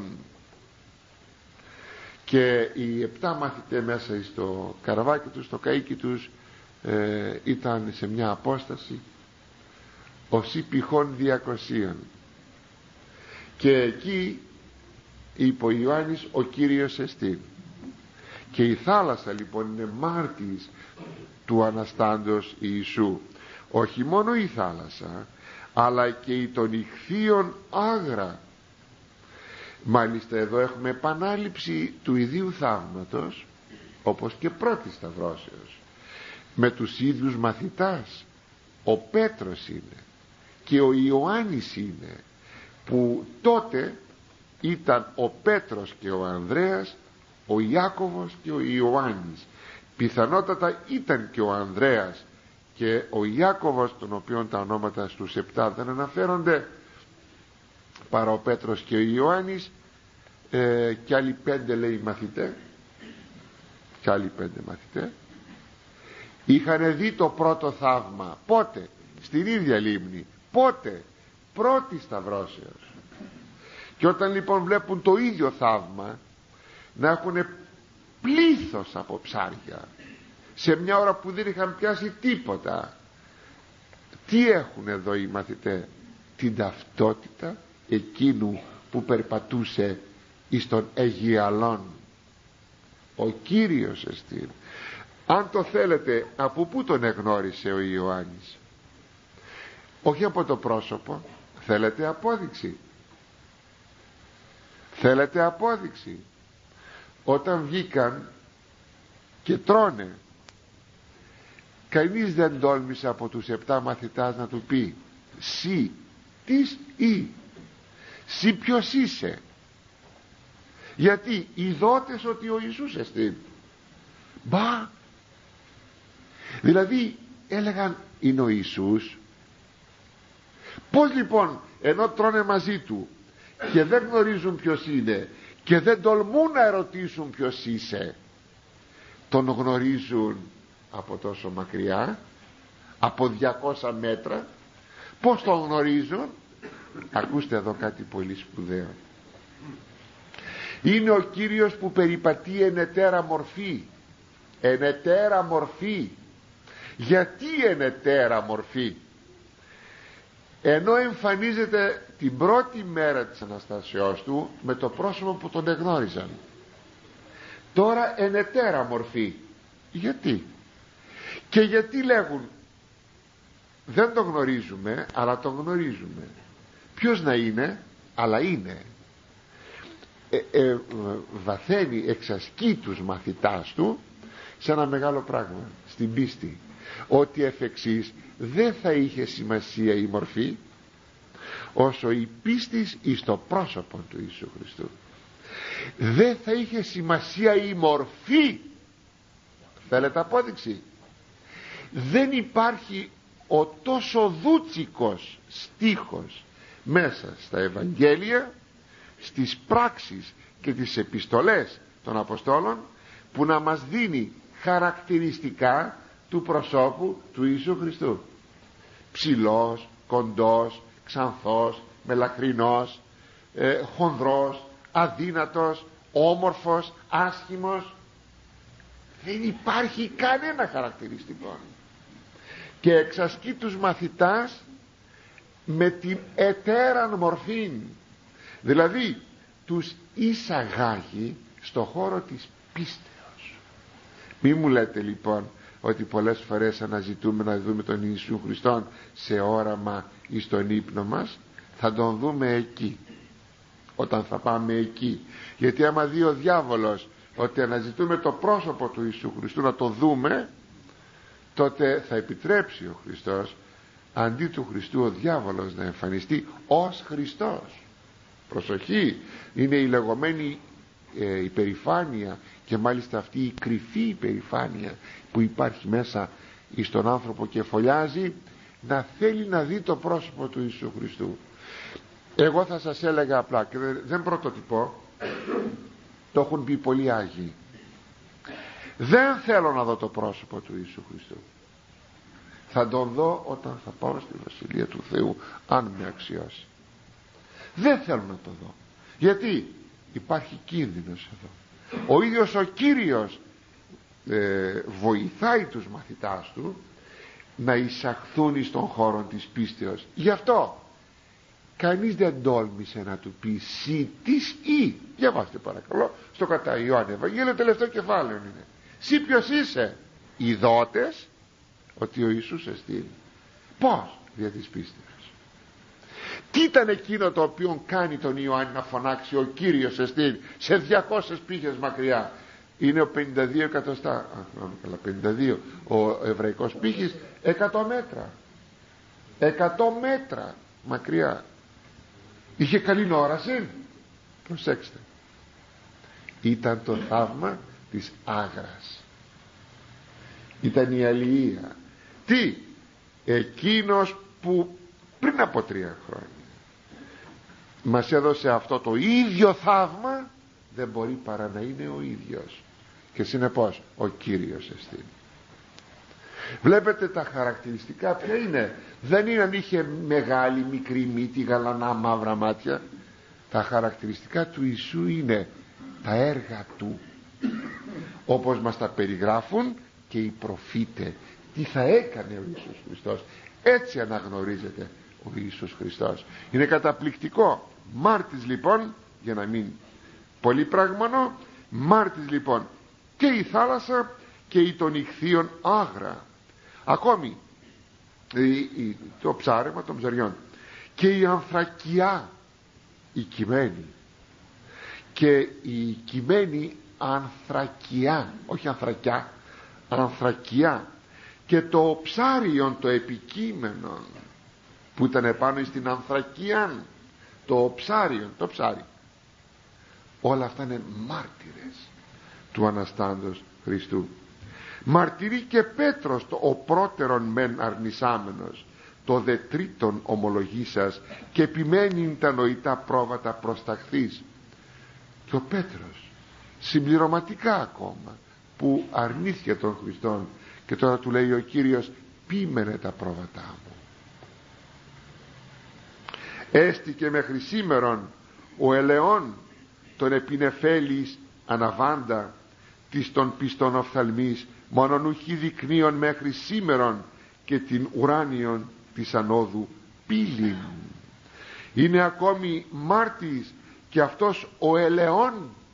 και οι επτά μαθητές μέσα στο καραβάκι τους, στο καΐκι τους, ε, ήταν σε μια απόσταση ως πηχών διακοσίων, και εκεί είπε ο Ιωάννης ο Κύριος εστίν. Και η θάλασσα λοιπόν είναι μάρτυρης του Αναστάντος Ιησού. Όχι μόνο η θάλασσα, αλλά και η των ηχθείων άγρα. Μάλιστα εδώ έχουμε επανάληψη του ιδίου θαύματος, όπως και πρώτης σταυρώσεως, με τους ίδιους μαθητάς. Ο Πέτρος είναι και ο Ιωάννης είναι, που τότε ήταν ο Πέτρος και ο Ανδρέας, ο Ιάκωβος και ο Ιωάννης. Πιθανότατα ήταν και ο Ανδρέας και ο Ιάκωβος, των οποίων τα ονόματα στους επτά δεν αναφέρονται, παρά ο Πέτρος και ο Ιωάννης, ε, και άλλοι πέντε λέει μαθητές, και άλλοι πέντε μαθητές είχαν δει το πρώτο θαύμα. Πότε? Στην ίδια λίμνη. Πότε? Πρώτη σταυρώσεως. Και όταν λοιπόν βλέπουν το ίδιο θαύμα να έχουν πλήθος από ψάρια σε μια ώρα που δεν είχαν πιάσει τίποτα, τι έχουν εδώ οι μαθητές? Την ταυτότητα εκείνου που περπατούσε εις των Αιγιαλών. Ο Κύριος εστίν. Αν το θέλετε, από πού τον εγνώρισε ο Ιωάννης? Όχι από το πρόσωπο. Θέλετε απόδειξη? Θέλετε απόδειξη? Όταν βγήκαν και τρώνε, κανείς δεν τόλμησε από τους επτά μαθητάς να του πει «Συ τις ή, συ ποιος είσαι?» Γιατί ειδότες ότι ο Ιησούς εστίν. Μπα, δηλαδή έλεγαν είναι ο Ιησούς. Πώς λοιπόν, ενώ τρώνε μαζί του και δεν γνωρίζουν ποιος είναι και δεν τολμούν να ερωτήσουν ποιος είσαι, τον γνωρίζουν από τόσο μακριά, από διακόσια μέτρα? Πώς τον γνωρίζουν? Ακούστε εδώ κάτι πολύ σπουδαίο. Είναι ο Κύριος που περιπατεί εν ετέρα μορφή. Εν ετέρα μορφή. Γιατί εν ετέρα μορφή? Ενώ εμφανίζεται την πρώτη μέρα της Αναστασεώς του με το πρόσωπο που τον εγνώριζαν, τώρα εν ετέρα μορφή. Γιατί? Και γιατί λέγουν δεν τον γνωρίζουμε, αλλά τον γνωρίζουμε? Ποιος να είναι? Αλλά είναι. ε, ε, βαθαίνει, εξασκεί τους μαθητάς του σε ένα μεγάλο πράγμα, στην πίστη, ότι εφ' εξής δεν θα είχε σημασία η μορφή όσο η πίστη εις το πρόσωπο του Ιησού Χριστού. Δεν θα είχε σημασία η μορφή. Θέλετε απόδειξη? Δεν υπάρχει ο τόσο δούτσικος στίχος μέσα στα Ευαγγέλια, στις πράξεις και τις επιστολές των Αποστόλων που να μας δίνει χαρακτηριστικά του προσώπου του Ιησού Χριστού. Ψηλός, κοντός, ξανθός, μελαχρινός, ε, χονδρός, αδύνατος, όμορφος, άσχημος. Δεν υπάρχει κανένα χαρακτηριστικό. Και εξασκεί τους μαθητάς με την ετέραν μορφή, δηλαδή τους εισαγάγει στο χώρο της πίστεως. Μη μου λέτε λοιπόν ότι πολλές φορές αναζητούμε να δούμε τον Ιησού Χριστόν σε όραμα ή στον ύπνο μας. Θα τον δούμε εκεί, όταν θα πάμε εκεί. Γιατί άμα δει ο διάβολος ότι αναζητούμε το πρόσωπο του Ιησού Χριστού να το δούμε, τότε θα επιτρέψει ο Χριστός αντί του Χριστού ο διάβολος να εμφανιστεί ως Χριστός. Προσοχή, είναι η λεγόμενη ε, υπερηφάνεια, και μάλιστα αυτή η κρυφή υπερηφάνεια που υπάρχει μέσα στον άνθρωπο και φωλιάζει, να θέλει να δει το πρόσωπο του Ιησού Χριστού. Εγώ θα σας έλεγα απλά, και δεν πρωτοτυπώ, το έχουν πει πολλοί Άγιοι, δεν θέλω να δω το πρόσωπο του Ιησού Χριστού, θα τον δω όταν θα πάω στη Βασιλεία του Θεού, αν με αξιώσει. Δεν θέλω να το δω. Γιατί υπάρχει κίνδυνος εδώ. Ο ίδιος ο Κύριος ε, βοηθάει τους μαθητάς του να εισαχθούν στον χώρο της πίστεως. Γι' αυτό κανείς δεν τόλμησε να του πει «Συ της ή». Διαβάστε παρακαλώ στο κατά Ιωάννη Ευαγγέλιο, τελευταίο κεφάλαιο είναι. «Συ ποιος είσαι?» «Ιδότες ότι ο Ιησούς εστίν». Πώς? Δια της πίστεως. Τι ήταν εκείνο το οποίο κάνει τον Ιωάννη να φωνάξει «Ο Κύριος εστίν» σε διακόσιες πύχες μακριά? Είναι ο πενήντα δύο εκατοστά, α, καλά, πενήντα δύο ο εβραϊκός πύχης, εκατό μέτρα, εκατό μέτρα μακριά. Είχε καλή όραση. Προσέξτε, ήταν το θαύμα της άγρας, ήταν η αλληλεία. Τι? Εκείνος που πριν από τρία χρόνια μας έδωσε αυτό το ίδιο θαύμα, δεν μπορεί παρά να είναι ο ίδιος, και συνεπώς ο Κύριος εστίν. Βλέπετε τα χαρακτηριστικά ποια είναι? Δεν είναι αν είχε μεγάλη, μικρή μύτη, γαλανά, μαύρα μάτια. Τα χαρακτηριστικά του Ιησού είναι τα έργα του, όπως μας τα περιγράφουν και οι προφήτες. Τι θα έκανε ο Ιησούς Χριστός. Έτσι αναγνωρίζεται ο Ιησούς Χριστός. Είναι καταπληκτικό. Μάρτης λοιπόν, για να μην πολύ πράγμανο, μάρτης λοιπόν και η θάλασσα και η των ιχθύων άγρα, ακόμη η, η, το ψάρεμα των ψαριών, και η ανθρακιά, η κειμένη, και η κειμένη ανθρακιά, όχι ανθρακιά, ανθρακιά, και το ψάριον το επικείμενο που ήταν επάνω στην ανθρακία, το ψάριον, το ψάρι, όλα αυτά είναι μάρτυρες του Αναστάντος Χριστού. Μαρτυρεί και Πέτρος το, ο πρώτερον μεν αρνησάμενος, το δε τρίτον ομολογήσας, και επιμένει τα νοητά πρόβατα προσταχθείς. Και ο Πέτρος συμπληρωματικά ακόμα που αρνήθηκε τον Χριστόν, και τώρα του λέει ο Κύριος «Πείμενε τα πρόβατά μου». Έστηκε μέχρι σήμερον ο ελαιών τον επινεφέλης αναβάντα της των πιστών οφθαλμής, μόνον ουχή δεικνύων μέχρι σήμερον και την ουράνιον της ανόδου πύλην. Είναι ακόμη μάρτης και αυτός ο ελαιών.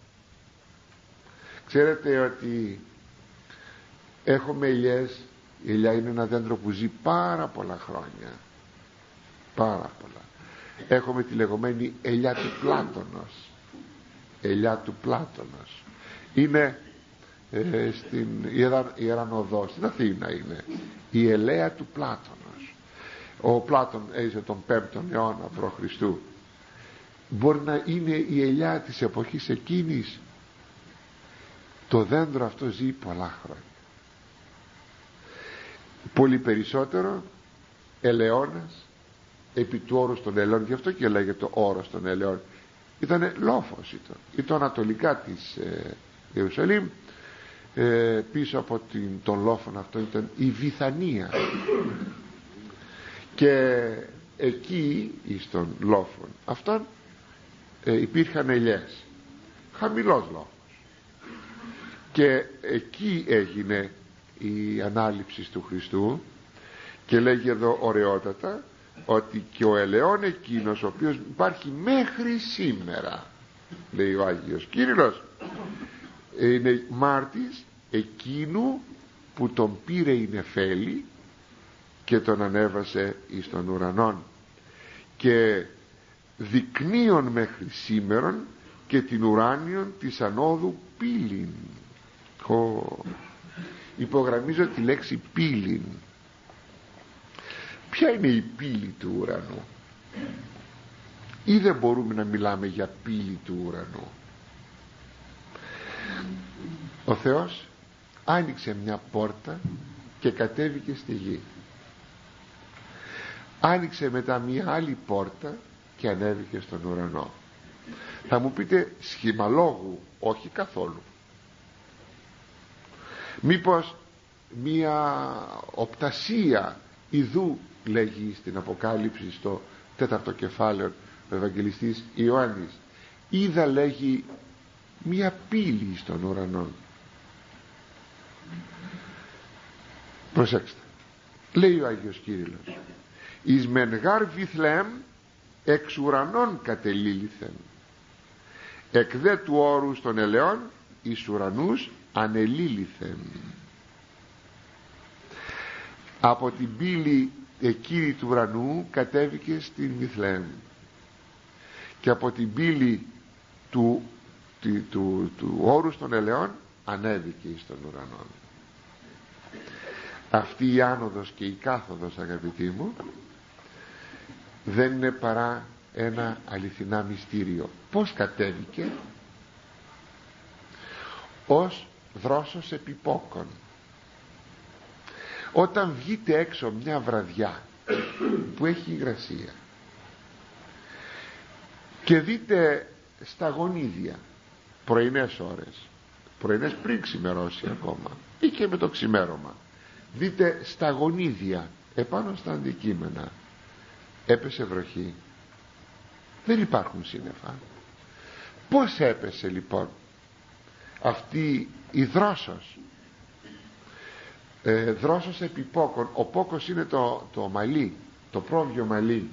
Ξέρετε ότι έχουμε ελιές. Η ελιά είναι ένα δέντρο που ζει πάρα πολλά χρόνια, πάρα πολλά. Έχουμε τη λεγόμενη ελιά του Πλάτωνος. Ελιά του Πλάτωνος είναι ε, στην Ιερανοδό, στην Αθήνα είναι η ελαία του Πλάτωνος. Ο Πλάτων έζησε τον πέμπτον αιώνα π.Χ. Μπορεί να είναι η ελιά της εποχής εκείνης. Το δέντρο αυτό ζει πολλά χρόνια, πολύ περισσότερο ελαιώνας επί του όρους των ελαιών. Γι' αυτό και λέγεται όρος των ελαιών. Ήτανε λόφος, ήταν, ήταν ανατολικά της ε, Ιερουσαλήμ, ε, πίσω από την, τον λόφον αυτό ήταν η Βηθανία, και εκεί στον λόφον αυτόν ε, υπήρχαν ελιές, χαμηλός λόφος, και εκεί έγινε η ανάληψη του Χριστού. Και λέγει εδώ ωραιότατα ότι και ο ελαιών εκείνος ο οποίος υπάρχει μέχρι σήμερα, λέει ο Άγιος Κύριλλος, είναι μάρτης εκείνου που τον πήρε η νεφέλη και τον ανέβασε εις τον ουρανόν, και δεικνύων μέχρι σήμερον και την ουράνιον της ανόδου πύλην. Oh. Υπογραμμίζω τη λέξη πύλην. Ποια είναι η πύλη του ουρανού? Ή δεν μπορούμε να μιλάμε για πύλη του ουρανού? Ο Θεός άνοιξε μια πόρτα και κατέβηκε στη γη. Άνοιξε μετά μια άλλη πόρτα και ανέβηκε στον ουρανό. Θα μου πείτε σχημαλόγου? Όχι καθόλου. Μήπως μια οπτασία ιδού, λέγει στην Αποκάλυψη στο τέταρτο κεφάλαιο ο Ευαγγελιστής Ιωάννης, είδα, λέγει, μια πύλη στον ουρανό. Προσέξτε, λέει ο Άγιος Κύριλλος, εις μεν γάρ Βιθλεέμ εξ ουρανών κατελήληθεν, εκ δε του όρους των ελαιών εις ουρανούς ανελήληθεν. Από την πύλη εκείνη του ουρανού κατέβηκε στην Βιθλεέμ, και από την πύλη του, του, του, του όρους των ελαιών ανέβηκε στον ουρανό. Αυτή η άνοδος και η κάθοδος, αγαπητοί μου, δεν είναι παρά ένα αληθινά μυστήριο. Πώς κατέβηκε? Ως δρόσος επιπόκων. Όταν βγείτε έξω μια βραδιά που έχει υγρασία και δείτε στα γονίδια πρωινές ώρες, πρωινές πριν ξημερώσει ακόμα ή και με το ξημέρωμα, δείτε στα γονίδια επάνω στα αντικείμενα έπεσε βροχή, δεν υπάρχουν σύννεφα. Πώς έπεσε λοιπόν αυτή η δρόσος, ε, δρόσος επιπόκων? Ο πόκος είναι το, το μαλλί, το πρόβιο μαλλί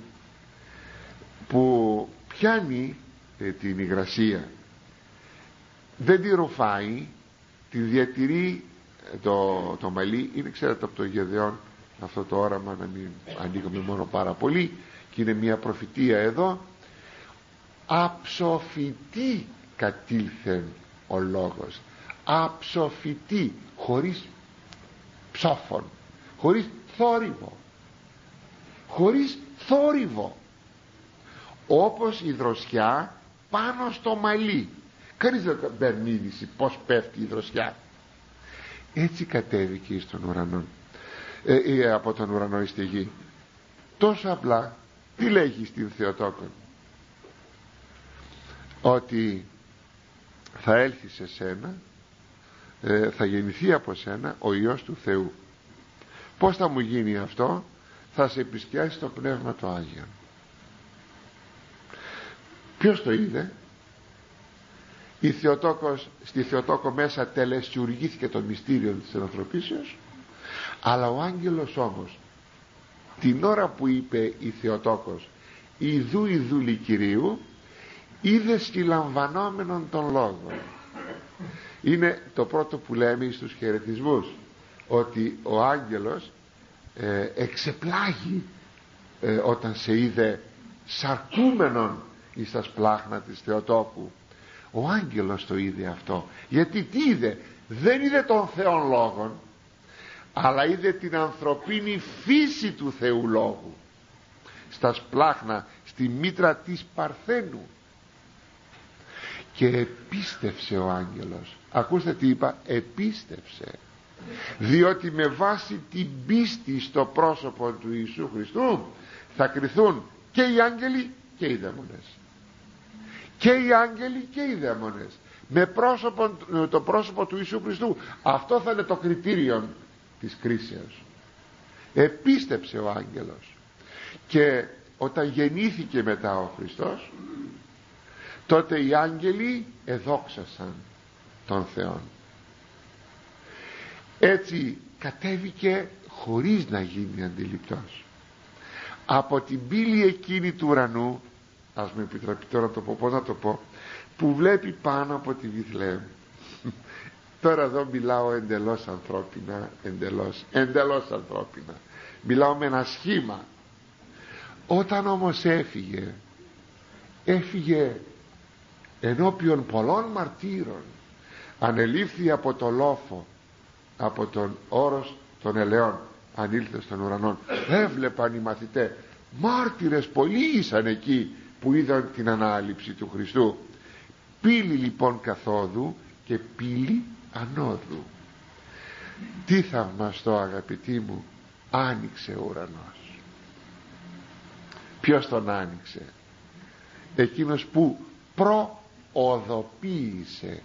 που πιάνει ε, την υγρασία, δεν τη ρουφάει, τη διατηρεί. Το, το μαλλί είναι, ξέρετε, από το Γεδεών αυτό το όραμα, να μην ανοίγουμε μόνο πάρα πολύ, και είναι μια προφητεία εδώ. Αψοφητή κατήλθεν ο λόγος, αψοφητή, χωρίς ψόφων, χωρίς θόρυβο, χωρίς θόρυβο, όπως η δροσιά πάνω στο μαλλί. Κανείς δεν παίρνει είδηση πως πέφτει η δροσιά. Έτσι κατέβηκε στον ουρανό, ε, ε, από τον ουρανό στη γη. Τόσο απλά. Τι λέγει στην Θεοτόκον? Ότι θα έλθει σε σένα, ε, θα γεννηθεί από σένα ο Υιός του Θεού. Πώς θα μου γίνει αυτό? Θα σε επισκιάσει το Πνεύμα το Άγιο. Ποιος το είδε? Η Θεοτόκος, στη Θεοτόκο μέσα τελεσιουργήθηκε το μυστήριο της ενανθρωπίσεως, αλλά ο άγγελος όμως την ώρα που είπε η Θεοτόκος ιδού ιδούλη Κυρίου, είδε συλλαμβανόμενον τον λόγο. Είναι το πρώτο που λέμε στους χαιρετισμούς, ότι ο άγγελος ε, εξεπλάγει ε, όταν σε είδε σαρκούμενον εις τα σπλάχνα της Θεοτόκου. Ο άγγελος το είδε αυτό. Γιατί τι είδε? Δεν είδε τον Θεόν Λόγον, αλλά είδε την ανθρωπίνη φύση του Θεού Λόγου στα σπλάχνα, στη μήτρα της Παρθένου, και επίστευσε ο άγγελος. Ακούστε τι είπα, επίστευσε, διότι με βάση την πίστη στο πρόσωπο του Ιησού Χριστού θα κριθούν και οι άγγελοι και οι δαίμονες, και οι άγγελοι και οι δαίμονες, με πρόσωπο, το πρόσωπο του Ιησού Χριστού. Αυτό θα είναι το κριτήριο της κρίσεως. Επίστεψε ο άγγελος, και όταν γεννήθηκε μετά ο Χριστός, τότε οι άγγελοι εδόξασαν τον Θεό. Έτσι κατέβηκε χωρίς να γίνει αντιληπτός από την πύλη εκείνη του ουρανού. Ας με επιτραπεί τώρα να το πω, πώς να το πω, που βλέπει πάνω από τη Βιθλεέμ. Τώρα εδώ μιλάω εντελώς ανθρώπινα, εντελώς, εντελώς ανθρώπινα, μιλάω με ένα σχήμα. Όταν όμως έφυγε, έφυγε ενώπιον πολλών μαρτύρων, ανελήφθη από το λόφο, από τον όρος των ελαιών, ανήλθε στον ουρανό. Έβλεπαν οι μαθητές, μάρτυρες πολλοί ήσαν εκεί που είδαν την ανάληψη του Χριστού. Πύλη λοιπόν καθόδου και πύλη ανόδου. Τι θαυμαστό, αγαπητοί μου, άνοιξε ο ουρανός. Ποιος τον άνοιξε? Εκείνος που προοδοποίησε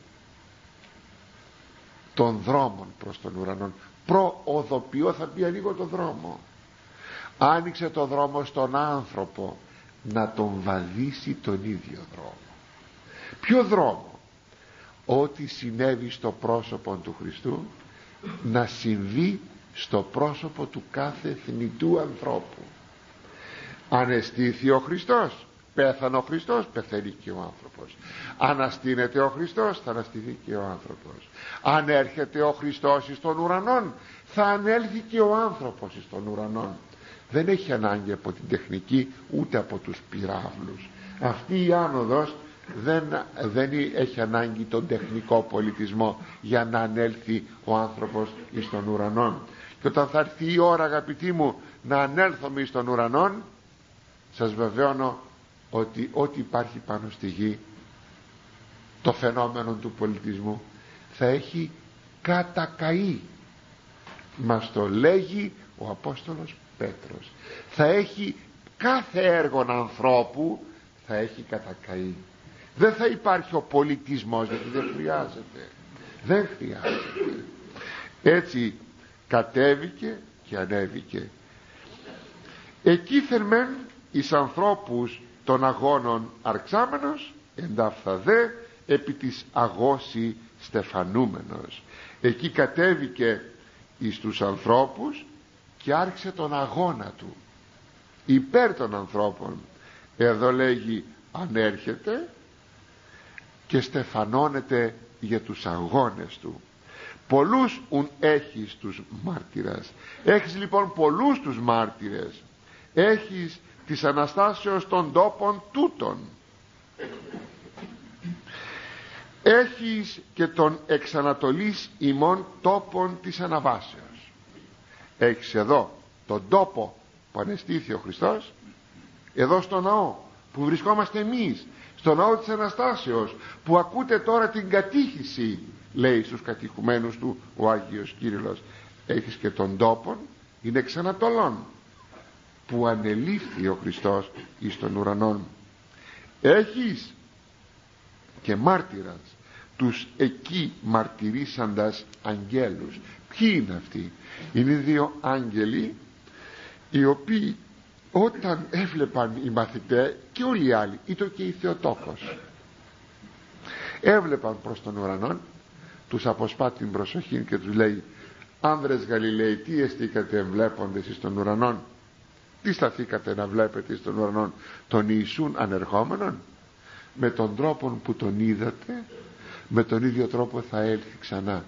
των δρόμων προς τον ουρανό. Προοδοποιώ, θα πει ανοίγω το δρόμο. Άνοιξε το δρόμο στον άνθρωπο να τον βαδίσει τον ίδιο δρόμο. Ποιο δρόμο? Ό,τι συνέβη στο πρόσωπο του Χριστού να συμβεί στο πρόσωπο του κάθε θνητού ανθρώπου. Ανεστήθη ο Χριστός, πέθανε ο Χριστός, πεθαίνει και ο άνθρωπος. Αναστήνεται ο Χριστός, θα αναστηθεί και ο άνθρωπος. Αν έρχεται ο Χριστός εις των ουρανών, θα ανέλθει και ο άνθρωπος εις των ουρανών. Δεν έχει ανάγκη από την τεχνική, ούτε από τους πυράβλους. Αυτή η άνοδος δεν, δεν έχει ανάγκη τον τεχνικό πολιτισμό για να ανέλθει ο άνθρωπος εις των ουρανών. Και όταν θα έρθει η ώρα, αγαπητοί μου, να ανέλθουμε εις των ουρανών, σας βεβαιώνω ότι ό,τι υπάρχει πάνω στη γη, το φαινόμενο του πολιτισμού, θα έχει κατακαεί. Μας το λέγει ο Απόστολος Πέτρος. Θα έχει κάθε έργο ανθρώπου, θα έχει κατακαεί. Δεν θα υπάρχει ο πολιτισμός, γιατί δεν χρειάζεται. Δεν χρειάζεται. Έτσι κατέβηκε και ανέβηκε. Εκεί μεν εις ανθρώπους των αγώνων αρξάμενος, εντάφθα δε επί της αγώση στεφανούμενος. Εκεί κατέβηκε εις τους ανθρώπους και άρχισε τον αγώνα του υπέρ των ανθρώπων. Εδώ λέγει ανέρχεται και στεφανώνεται για τους αγώνες του. Πολλούς ουν έχεις τους μάρτυρας. Έχεις λοιπόν πολλούς τους μάρτυρες. Έχεις της Αναστάσεως των τόπων τούτων. Έχεις και τον εξ Ανατολής ημών τόπων της αναβάσεως. Έχεις εδώ τον τόπο που ανεστήθη ο Χριστός, εδώ στο ναό που βρισκόμαστε εμείς, στο ναό της Αναστάσεως, που ακούτε τώρα την κατήχηση, λέει στους κατηχουμένους του ο Άγιος Κύριλλος. Έχεις και τον τόπον, είναι εξ Ανατολών, που ανελήφθη ο Χριστός εις των ουρανών. Έχεις και μάρτυρας τους εκεί μαρτυρήσαντας αγγέλους. Ποιοι είναι αυτοί? Είναι δύο άγγελοι οι οποίοι όταν έβλεπαν οι μαθητές και όλοι οι άλλοι, ήτο και η Θεοτόκος, έβλεπαν προς τον ουρανό, τους αποσπά την προσοχή και τους λέει: άνδρες Γαλιλαίοι, τι εστίκατε βλέποντες εις των ουρανών? Τι σταθήκατε να βλέπετε εις των ουρανών? Τον Ιησούν ανερχόμενον? Με τον τρόπο που τον είδατε, με τον ίδιο τρόπο θα έλθει ξανά.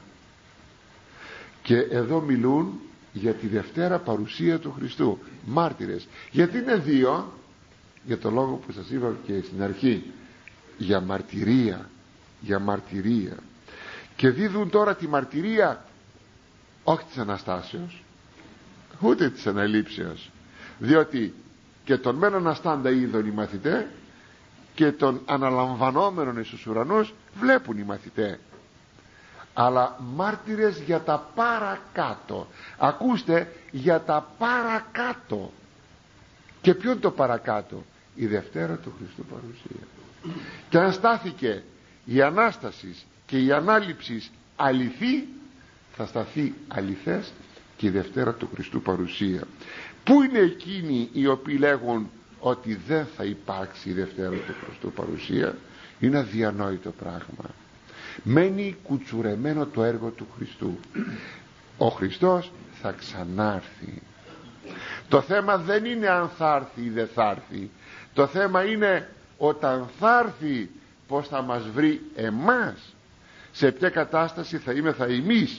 Και εδώ μιλούν για τη Δευτέρα παρουσία του Χριστού. Μάρτυρες. Γιατί είναι δύο? Για το λόγο που σας είπα και στην αρχή, για μαρτυρία, για μαρτυρία. Και δίδουν τώρα τη μαρτυρία όχι της Αναστάσεως, ούτε της Αναλήψεως, διότι και τον μεν αναστάντα είδων οι μαθητές και τον αναλαμβανόμενον εις τους ουρανούς βλέπουν οι μαθητές, αλλά μάρτυρες για τα παρακάτω. Ακούστε, για τα παρακάτω. Και ποιο είναι το παρακάτω? Η Δευτέρα του Χριστού παρουσία. Και αν στάθηκε η Ανάσταση και η Ανάληψη αληθή, θα σταθεί αληθές και η Δευτέρα του Χριστού παρουσία. Πού είναι εκείνοι οι οποίοι λέγουν ότι δεν θα υπάρξει η Δευτέρα του Χριστού παρουσία? Είναι αδιανόητο πράγμα. Μένει κουτσουρεμένο το έργο του Χριστού. Ο Χριστός θα ξανάρθει. Το θέμα δεν είναι αν θα έρθει ή δεν θα έρθει. Το θέμα είναι όταν θα έρθει πως θα μας βρει εμάς, σε ποια κατάσταση θα είμαι θα εμείς.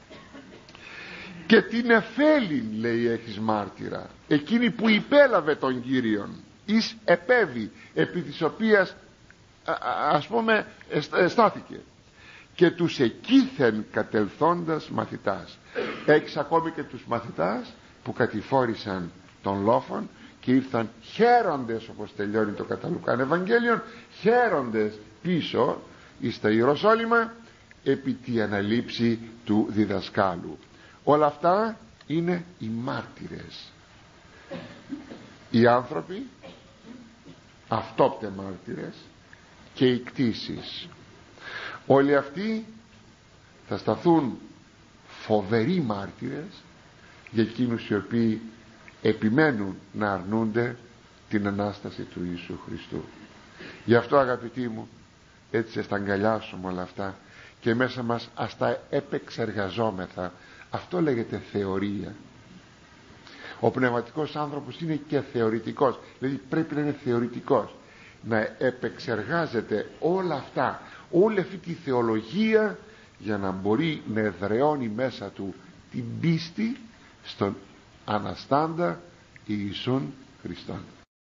Και την εφέλην, λέει, έχεις μάρτυρα, εκείνη που υπέλαβε τον Κύριον, εις επέβη, επί της οποίας α, α, ας πούμε στάθηκε, και τους εκείθεν κατελθόντας μαθητάς. Έχεις ακόμη και τους μαθητάς που κατηφόρησαν των λόφων και ήρθαν χαίροντες, όπως τελειώνει το κατά Λουκάν Ευαγγέλιον, χαίροντες πίσω εις τα Ιεροσόλυμα, επί τη αναλήψη του διδασκάλου. Όλα αυτά είναι οι μάρτυρες. Οι άνθρωποι αυτόπτε μάρτυρες και οι κτήσεις. Όλοι αυτοί θα σταθούν φοβεροί μάρτυρες για εκείνους οι οποίοι επιμένουν να αρνούνται την Ανάσταση του Ιησού Χριστού. Γι' αυτό, αγαπητοί μου, έτσι ας τα αγκαλιάσουμε όλα αυτά και μέσα μας ας τα επεξεργαζόμεθα. Αυτό λέγεται θεωρία. Ο πνευματικός άνθρωπος είναι και θεωρητικός, δηλαδή πρέπει να είναι θεωρητικός, να επεξεργάζεται όλα αυτά, όλη αυτή τη θεολογία, για να μπορεί να εδραιώνει μέσα του την πίστη στον Αναστάντα Ιησούν Χριστόν.